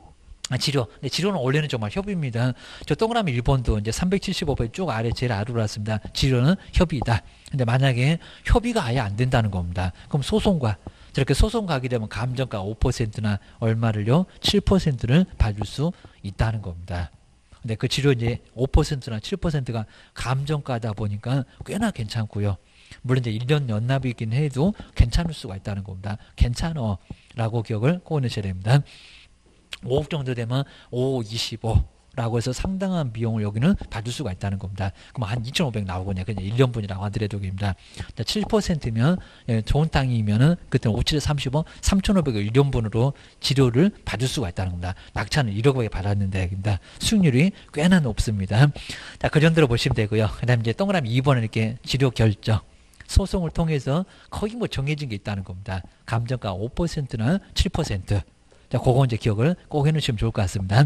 치료. 치료는 원래는 정말 협의입니다. 저 동그라미 1번도 이제 375배 쭉 아래 제일 아래로 왔습니다. 치료는 협의다. 근데 만약에 협의가 아예 안 된다는 겁니다. 그럼 소송과 저렇게 소송 가게 되면 감정가 5%나 얼마를요? 7%를 받을 수 있다는 겁니다. 근데 그 치료 이제 5%나 7%가 감정가다 보니까 꽤나 괜찮고요. 물론 이제 1년 연납이긴 해도 괜찮을 수가 있다는 겁니다. 괜찮어 라고 기억을 꼭 넣으셔야 됩니다. 5억 정도 되면 5, 25라고 해서 상당한 비용을 여기는 받을 수가 있다는 겁니다. 그럼 한 2,500 나오거든요. 그냥 1년분이라고 하더라도 됩니다. 7%면 좋은 땅이면은 그때는 5, 7, 30원 3,500을 1년분으로 치료를 받을 수가 있다는 겁니다. 낙찰은 1억에 받았는데 됩니다. 수익률이 꽤나 높습니다. 자, 그 정도로 보시면 되고요. 그다음 이제 동그라미 2번은 이렇게 치료 결정. 소송을 통해서 거의 뭐 정해진 게 있다는 겁니다. 감정가 5%나 7%. 자, 그거 이제 기억을 꼭 해놓으시면 좋을 것 같습니다.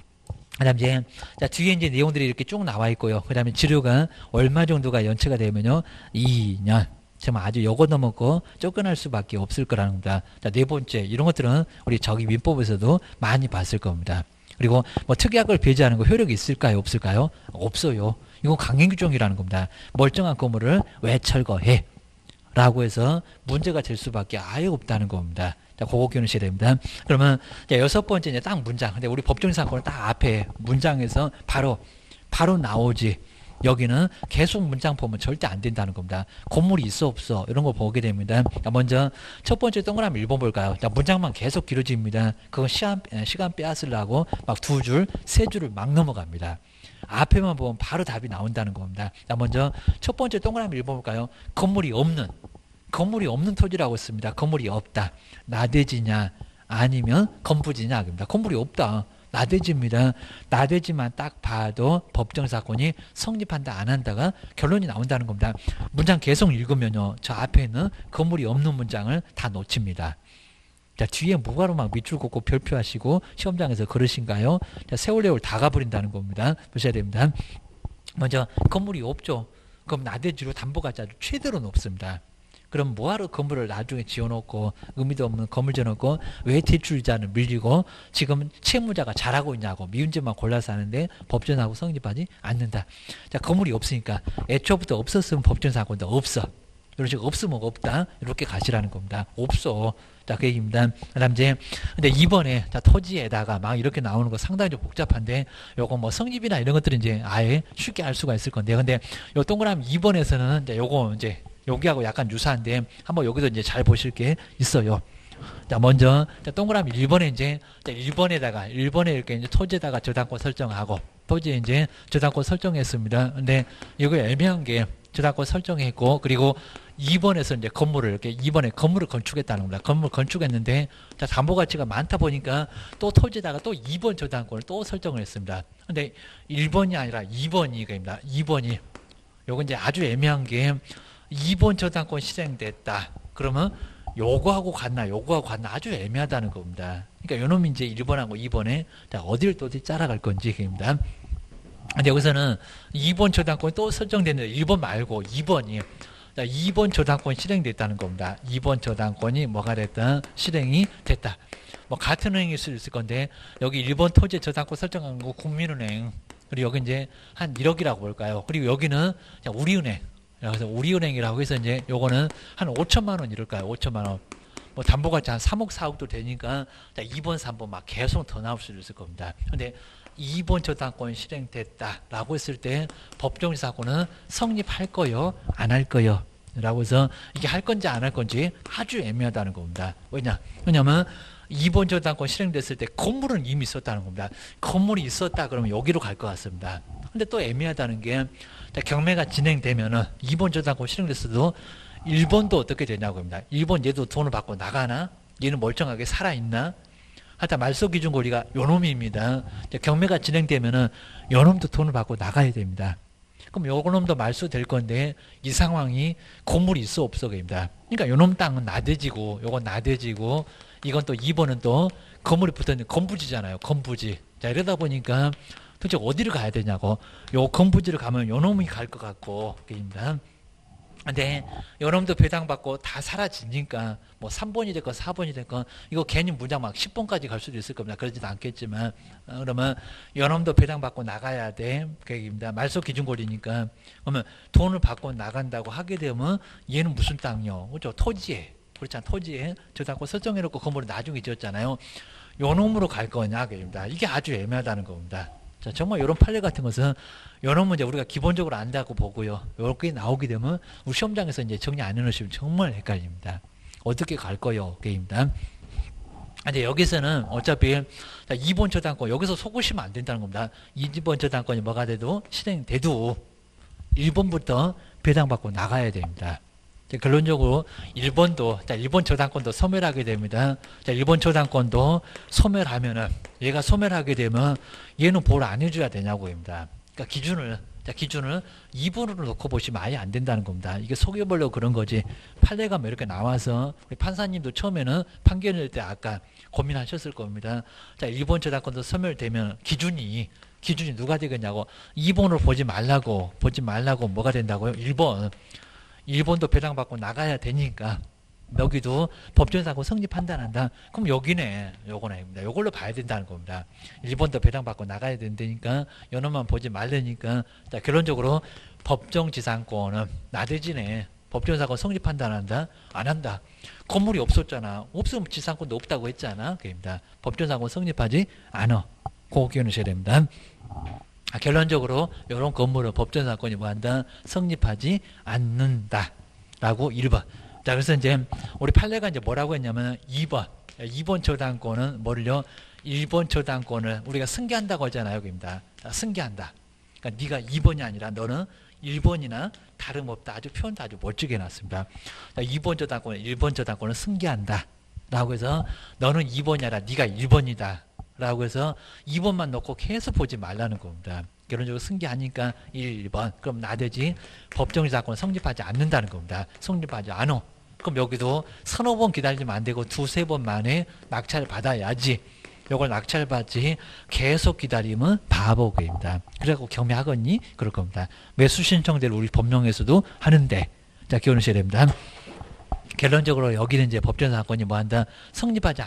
그 다음 이제, 자, 뒤에 이제 내용들이 이렇게 쭉 나와 있고요. 그 다음에 치료가 얼마 정도가 연체가 되면요. 2년. 정말 아주 요거 넘었고 쫓겨날 수밖에 없을 거라는 겁니다. 자, 네 번째. 이런 것들은 우리 저기 민법에서도 많이 봤을 겁니다. 그리고 뭐 특약을 배제하는 거 효력이 있을까요? 없을까요? 없어요. 이건 강행규정이라는 겁니다. 멀쩡한 건물을 왜 철거해? 라고 해서 문제가 될 수밖에 아예 없다는 겁니다. 자, 그거 기억하셔야 됩니다. 그러면 이제 여섯 번째 이제 딱 문장. 근데 우리 법정사건은 딱 앞에 문장에서 바로 나오지. 여기는 계속 문장 보면 절대 안 된다는 겁니다. 건물이 있어 없어 이런 거 보게 됩니다. 자, 먼저 첫 번째 동그라미 1번 볼까요? 자, 문장만 계속 길어집니다. 그건 시간 빼앗으려고 막 두 줄, 세 줄을 막 넘어갑니다. 앞에만 보면 바로 답이 나온다는 겁니다. 자, 먼저 첫 번째 동그라미 1번 볼까요? 건물이 없는 토지라고 했습니다. 건물이 없다. 나대지냐 아니면 건부지냐 그럽니다. 건물이 없다. 나대지입니다. 나대지만 딱 봐도 법정사건이 성립한다 안 한다가 결론이 나온다는 겁니다. 문장 계속 읽으면요. 저 앞에 있는 건물이 없는 문장을 다 놓칩니다. 자, 뒤에 뭐가로 막 밑줄 긋고 별표하시고 시험장에서 그러신가요? 자, 세월레월 다 가버린다는 겁니다. 보셔야 됩니다. 먼저 건물이 없죠. 그럼 나대지로 담보가짜도 최대로 높습니다. 그럼 뭐하러 건물을 나중에 지어놓고 의미도 없는 건물 지어놓고 왜 대출자는 밀리고 지금 채무자가 잘하고 있냐고 미운죄만 골라서 하는데 법정사고 성립하지 않는다. 자, 건물이 없으니까 애초부터 없었으면 법정사고인데 없어. 이런 식으로 없으면 없다. 이렇게 가시라는 겁니다. 없어. 자, 그 얘기입니다. 그 다음 이제, 근데 이번에, 자, 토지에다가 막 이렇게 나오는 거 상당히 좀 복잡한데, 요거 뭐 성립이나 이런 것들은 이제 아예 쉽게 알 수가 있을 건데, 근데 요 동그라미 2번에서는 이제 요거 이제, 여기하고 약간 유사한데, 한번 여기서 이제 잘 보실 게 있어요. 자, 먼저, 자, 동그라미 1번에 이제, 1번에 이렇게 이제 토지에다가 저당권 설정하고, 토지에 이제 저당권 설정했습니다. 근데 이거 애매한 게, 저당권 설정했고, 그리고 2번에서 이제 건물을 이렇게 2번에 건물을 건축했다는 겁니다. 건물 건축했는데 자, 담보 가치가 많다 보니까 또 토지에다가 또 2번 저당권을 또 설정을 했습니다. 근데 1번이 아니라 2번이 이거입니다. 2번이 요건 이제 아주 애매한 게 2번 저당권 실행됐다. 그러면 요거하고 같나 아주 애매하다는 겁니다. 그러니까 요놈이 이제 1번하고 2번에 자, 어디를 또 어디 짜라갈 건지 그입니다. 근데 여기서는 2번 저당권이 또 설정됐는데 1번 말고 2번이 자, 2번 저당권이 실행됐다는 겁니다. 2번 저당권이 뭐가 됐다? 실행이 됐다. 뭐 같은 은행일 수 있을 건데 여기 1번 토지 저당권 설정한 거 국민은행 그리고 여기 이제 한 1억이라고 볼까요? 그리고 여기는 우리은행 그래서 우리은행이라고 해서 이제 요거는 한 5천만 원 이럴까요? 5천만 원. 뭐 담보가치 한 3억 4억도 되니까 자, 2번 3번 막 계속 더 나올 수 있을 겁니다. 근데 2번 저당권 실행됐다라고 했을 때 법정사고는 성립할 거요, 안 할 거요? 라고 해서 이게 할 건지 안 할 건지 아주 애매하다는 겁니다. 왜냐면 2번 저당권 실행됐을 때 건물은 이미 있었다는 겁니다. 건물이 있었다 그러면 여기로 갈 것 같습니다. 근데 또 애매하다는 게 경매가 진행되면은 2번 저당권 실행됐어도 1번도 어떻게 되냐고 합니다. 1번 얘도 돈을 받고 나가나? 얘는 멀쩡하게 살아있나? 하여튼 말소 기준 권리가 요놈입니다. 경매가 진행되면은 요놈도 돈을 받고 나가야 됩니다. 그럼 요놈도 말소될 건데 이 상황이 건물이 있어 없어 입니다. 그러니까 요놈 땅은 나대지고 요건 나대지고 이건 또 2번은 또 건물이 붙어있는 건부지잖아요. 건부지. 자 이러다 보니까 도대체 어디를 가야 되냐고. 요 건부지를 가면 요놈이 갈 것 같고 입니다. 근데 요놈도 배당받고 다 사라지니까 뭐 3번이 됐건 4번이 됐건 이거 괜히 문장 막 10번까지 갈 수도 있을 겁니다. 그러지도 않겠지만 그러면 요놈도 배당받고 나가야 돼. 그얘기입니다. 말소 기준 권리니까. 그러면 돈을 받고 나간다고 하게 되면 얘는 무슨 땅이요? 그렇죠? 토지에. 그렇잖아. 토지에 저당권 설정해놓고 건물을 나중에 지었잖아요. 요놈으로 갈 거냐? 그입니다. 이게 아주 애매하다는 겁니다. 자, 정말 이런 판례 같은 것은 이런 문제 우리가 기본적으로 안다고 보고요. 이렇게 나오게 되면 우리 시험장에서 이제 정리 안 해놓으시면 정말 헷갈립니다. 어떻게 갈 거요? 게임입니다. 근데 여기서는 어차피 2번 저당권 여기서 속으시면 안 된다는 겁니다. 2번 저당권이 뭐가 돼도 실행돼도 1번부터 배당받고 나가야 됩니다. 결론적으로 1번도 1번 저당권도 소멸하게 됩니다. 1번 저당권도 소멸하면은 얘가 소멸하게 되면 얘는 보를 안 해줘야 되냐고입니다. 그러니까 기준을 2번으로 놓고 보시면 아예 안 된다는 겁니다. 이게 속여보려고 그런 거지. 판례가 뭐 이렇게 나와서 우리 판사님도 처음에는 판결 낼 때 아까 고민하셨을 겁니다. 자, 1번 저당권도 소멸되면 기준이 누가 되겠냐고. 2번으로 보지 말라고 뭐가 된다고요? 1번도 배당받고 나가야 되니까 여기도 법정사고 성립 판단한다. 그럼 여기네, 요거네입니다. 요걸로 봐야 된다는 겁니다. 1번도 배당받고 나가야 된다니까 요놈만 보지 말라니까. 자, 결론적으로 법정지상권은 나대지네. 법정사고 성립 판단한다? 안 한다. 건물이 없었잖아. 없으면 지상권도 없다고 했잖아. 그입니다. 법정사고 성립하지 않아. 그거 기억하셔야 됩니다. 결론적으로 이런 건물은 법정사건이 뭐한다? 성립하지 않는다. 라고 1번. 자, 그래서 이제 우리 판례가 이제 뭐라고 했냐면 2번 저당권은 뭐를요? 1번 저당권을 우리가 승계한다고 하잖아요. 여기입니다. 승계한다. 그러니까 네가 2번이 아니라 너는 1번이나 다름없다. 아주 표현도 아주 멋지게 해놨습니다. 2번 저당권은 1번 저당권을 승계한다. 라고 해서 너는 2번이 아니라 네가 1번이다. 라고 해서 2번만 놓고 계속 보지 말라는 겁니다. 결론적으로 승계하니까 1번. 그럼 나대지 법정지상권 성립하지 않는다는 겁니다. 성립하지 않어. 그럼 여기도 서너 번 기다리면 안 되고 두세 번 만에 낙찰을 받아야지. 요걸 낙찰받지 계속 기다리면 바보입니다. 그래갖고 경매하겠니? 그럴 겁니다. 매수 신청대로 우리 법령에서도 하는데. 자, 기억하셔야 됩니다. 결론적으로 여기는 이제 법정사건이 뭐한다? 성립하지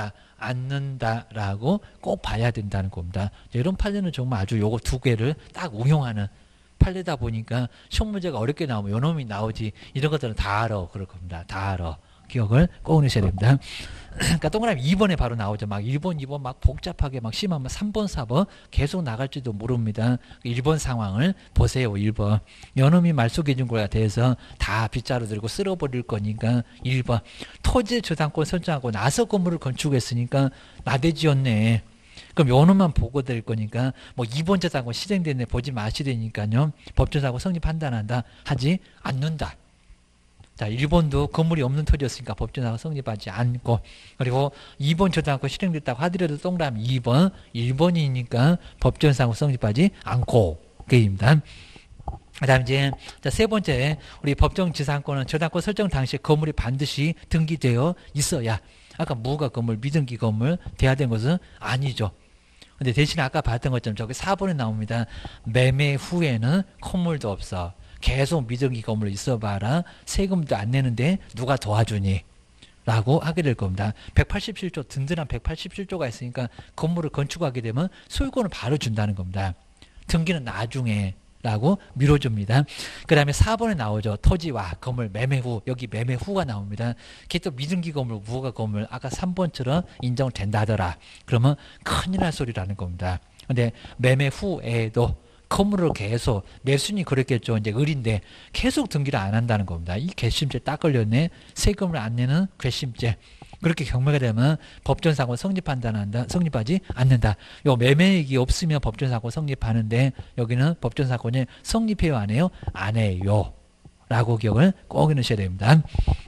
않는다라고 꼭 봐야 된다는 겁니다. 이런 판례는 정말 아주 요거 두 개를 딱 응용하는 판례다 보니까 시험 문제가 어렵게 나오면 요놈이 나오지 이런 것들은 다 알아. 그럴 겁니다. 다 알아. 기억을 꼭 넣으셔야 됩니다. 그러니까 동그라미 2번에 바로 나오죠. 막 1번, 2번 막 복잡하게 막 심하면 3번, 4번 계속 나갈지도 모릅니다. 1번 상황을 보세요. 1번. 연음이 말소기준권에 대해서 다 빗자루 들고 쓸어버릴 거니까 1번. 토지 저당권 설정하고 나서 건물을 건축했으니까 나대지였네. 그럼 요놈만 보고 될 거니까 뭐 2번 저당권 실행됐네 보지 마시라니까요. 법정사고 성립 판단한다 하지 않는다. 자, 1번도 건물이 없는 토지였으니까 법정사고 성립하지 않고, 그리고 2번 저당권 실행됐다고 하더라도 동그라미 2번, 1번이니까 법정사고 성립하지 않고, 그입니다. 그 다음 이제, 자, 세 번째, 우리 법정지상권은 저당권 설정 당시에 건물이 반드시 등기되어 있어야, 아까 무허가 건물, 미등기 건물 돼야 되는 것은 아니죠. 근데 대신에 아까 봤던 것처럼 저기 4번에 나옵니다. 매매 후에는 건물도 없어. 계속 미등기 건물로 있어봐라. 세금도 안 내는데 누가 도와주니? 라고 하게 될 겁니다. 187조, 든든한 187조가 있으니까 건물을 건축하게 되면 소유권을 바로 준다는 겁니다. 등기는 나중에 라고 미뤄줍니다. 그 다음에 4번에 나오죠. 토지와 건물 매매 후, 여기 매매 후가 나옵니다. 그게 또 미등기 건물, 무허가 건물, 아까 3번처럼 인정된다더라. 그러면 큰일 날 소리라는 겁니다. 근데 매매 후에도 건물을 계속 매수인이 그랬겠죠. 이제 을인데 계속 등기를 안 한다는 겁니다. 이 괘씸죄 딱 걸렸네. 세금을 안 내는 괘씸죄. 그렇게 경매가 되면 법정사고 성립하지 않는다. 요 매매액이 없으면 법정사고 성립하는데 여기는 법정사고는 성립해요 안 해요? 안 해요. 라고 기억을 꼭 해놓으셔야 됩니다.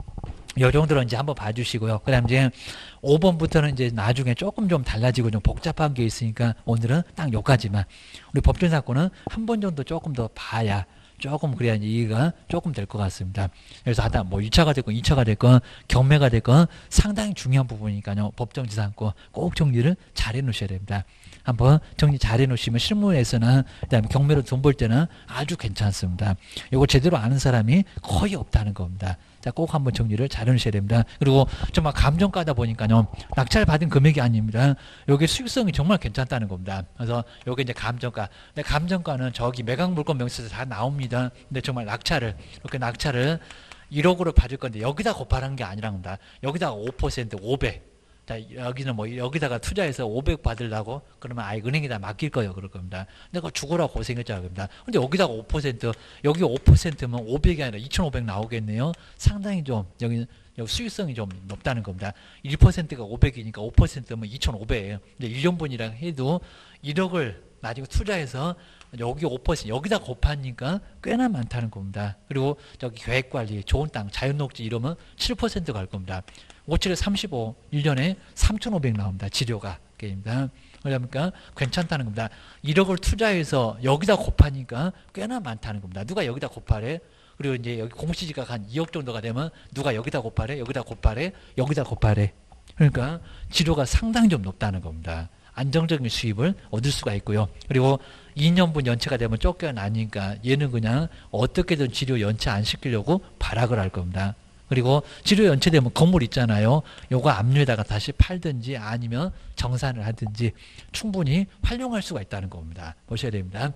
요 정도로 이제 한번 봐주시고요. 그 다음 이제 5번부터는 이제 나중에 조금 좀 달라지고 좀 복잡한 게 있으니까 오늘은 딱 요까지만. 우리 법정사건은 한 번 정도 조금 더 봐야 조금 그래야 이해가 조금 될 것 같습니다. 그래서 하다 뭐 1차가 됐건 2차가 됐건 경매가 됐건 상당히 중요한 부분이니까요. 법정지상권 꼭 정리를 잘 해놓으셔야 됩니다. 한번 정리 잘 해놓으시면 실무에서는 그다음에 경매로 돈 벌 때는 아주 괜찮습니다. 이거 제대로 아는 사람이 거의 없다는 겁니다. 자, 꼭 한번 정리를 잘 해놓으셔야 됩니다. 그리고 정말 감정가다 보니까요. 낙찰 받은 금액이 아닙니다. 여기 수익성이 정말 괜찮다는 겁니다. 그래서 여기 이제 감정가. 근데 감정가는 저기 매각물건 명세서 다 나옵니다. 근데 정말 낙찰을, 이렇게 낙찰을 1억으로 받을 건데 여기다 곱하라는 게 아니랍니다. 여기다가 5%, 500. 자, 여기는 뭐 여기다가 투자해서 500 받으려고 그러면 아예 은행에다 맡길 거예요. 그럴 겁니다. 내가 죽으라 고생했잖아 겁니다. 근데 여기다가 5% 여기 5%면 500이 아니라 2,500 나오겠네요. 상당히 좀 여기 수익성이 좀 높다는 겁니다. 1%가 500이니까 5%면 2,500이에요. 근데 1년분이라 해도 1억을 나중에 투자해서 여기 5% 여기다 곱하니까 꽤나 많다는 겁니다. 그리고 저기 계획관리 좋은 땅 자연녹지 이러면 7% 갈 겁니다. 57에 35 1년에 3,500 나옵니다. 지료가 게임입니다. 그러니까 괜찮다는 겁니다. 1억을 투자해서 여기다 곱하니까 꽤나 많다는 겁니다. 누가 여기다 곱하래? 그리고 이제 여기 공시지가가 한 2억 정도가 되면 누가 여기다 곱하래? 여기다 곱하래? 여기다 곱하래? 그러니까 지료가 상당히 좀 높다는 겁니다. 안정적인 수입을 얻을 수가 있고요. 그리고 2년분 연체가 되면 쫓겨나니까 얘는 그냥 어떻게든 지료 연체 안 시키려고 발악을 할 겁니다. 그리고 지료 연체되면 건물 있잖아요. 요거 압류에다가 다시 팔든지 아니면 정산을 하든지 충분히 활용할 수가 있다는 겁니다. 보셔야 됩니다.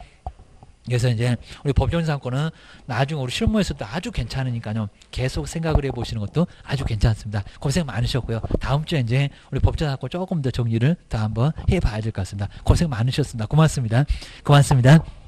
그래서 이제 우리 법정지상권은 나중에 우리 실무에서도 아주 괜찮으니까요. 계속 생각을 해보시는 것도 아주 괜찮습니다. 고생 많으셨고요. 다음 주에 이제 우리 법정지상권 조금 더 정리를 더 한번 해봐야 될 것 같습니다. 고생 많으셨습니다. 고맙습니다. 고맙습니다.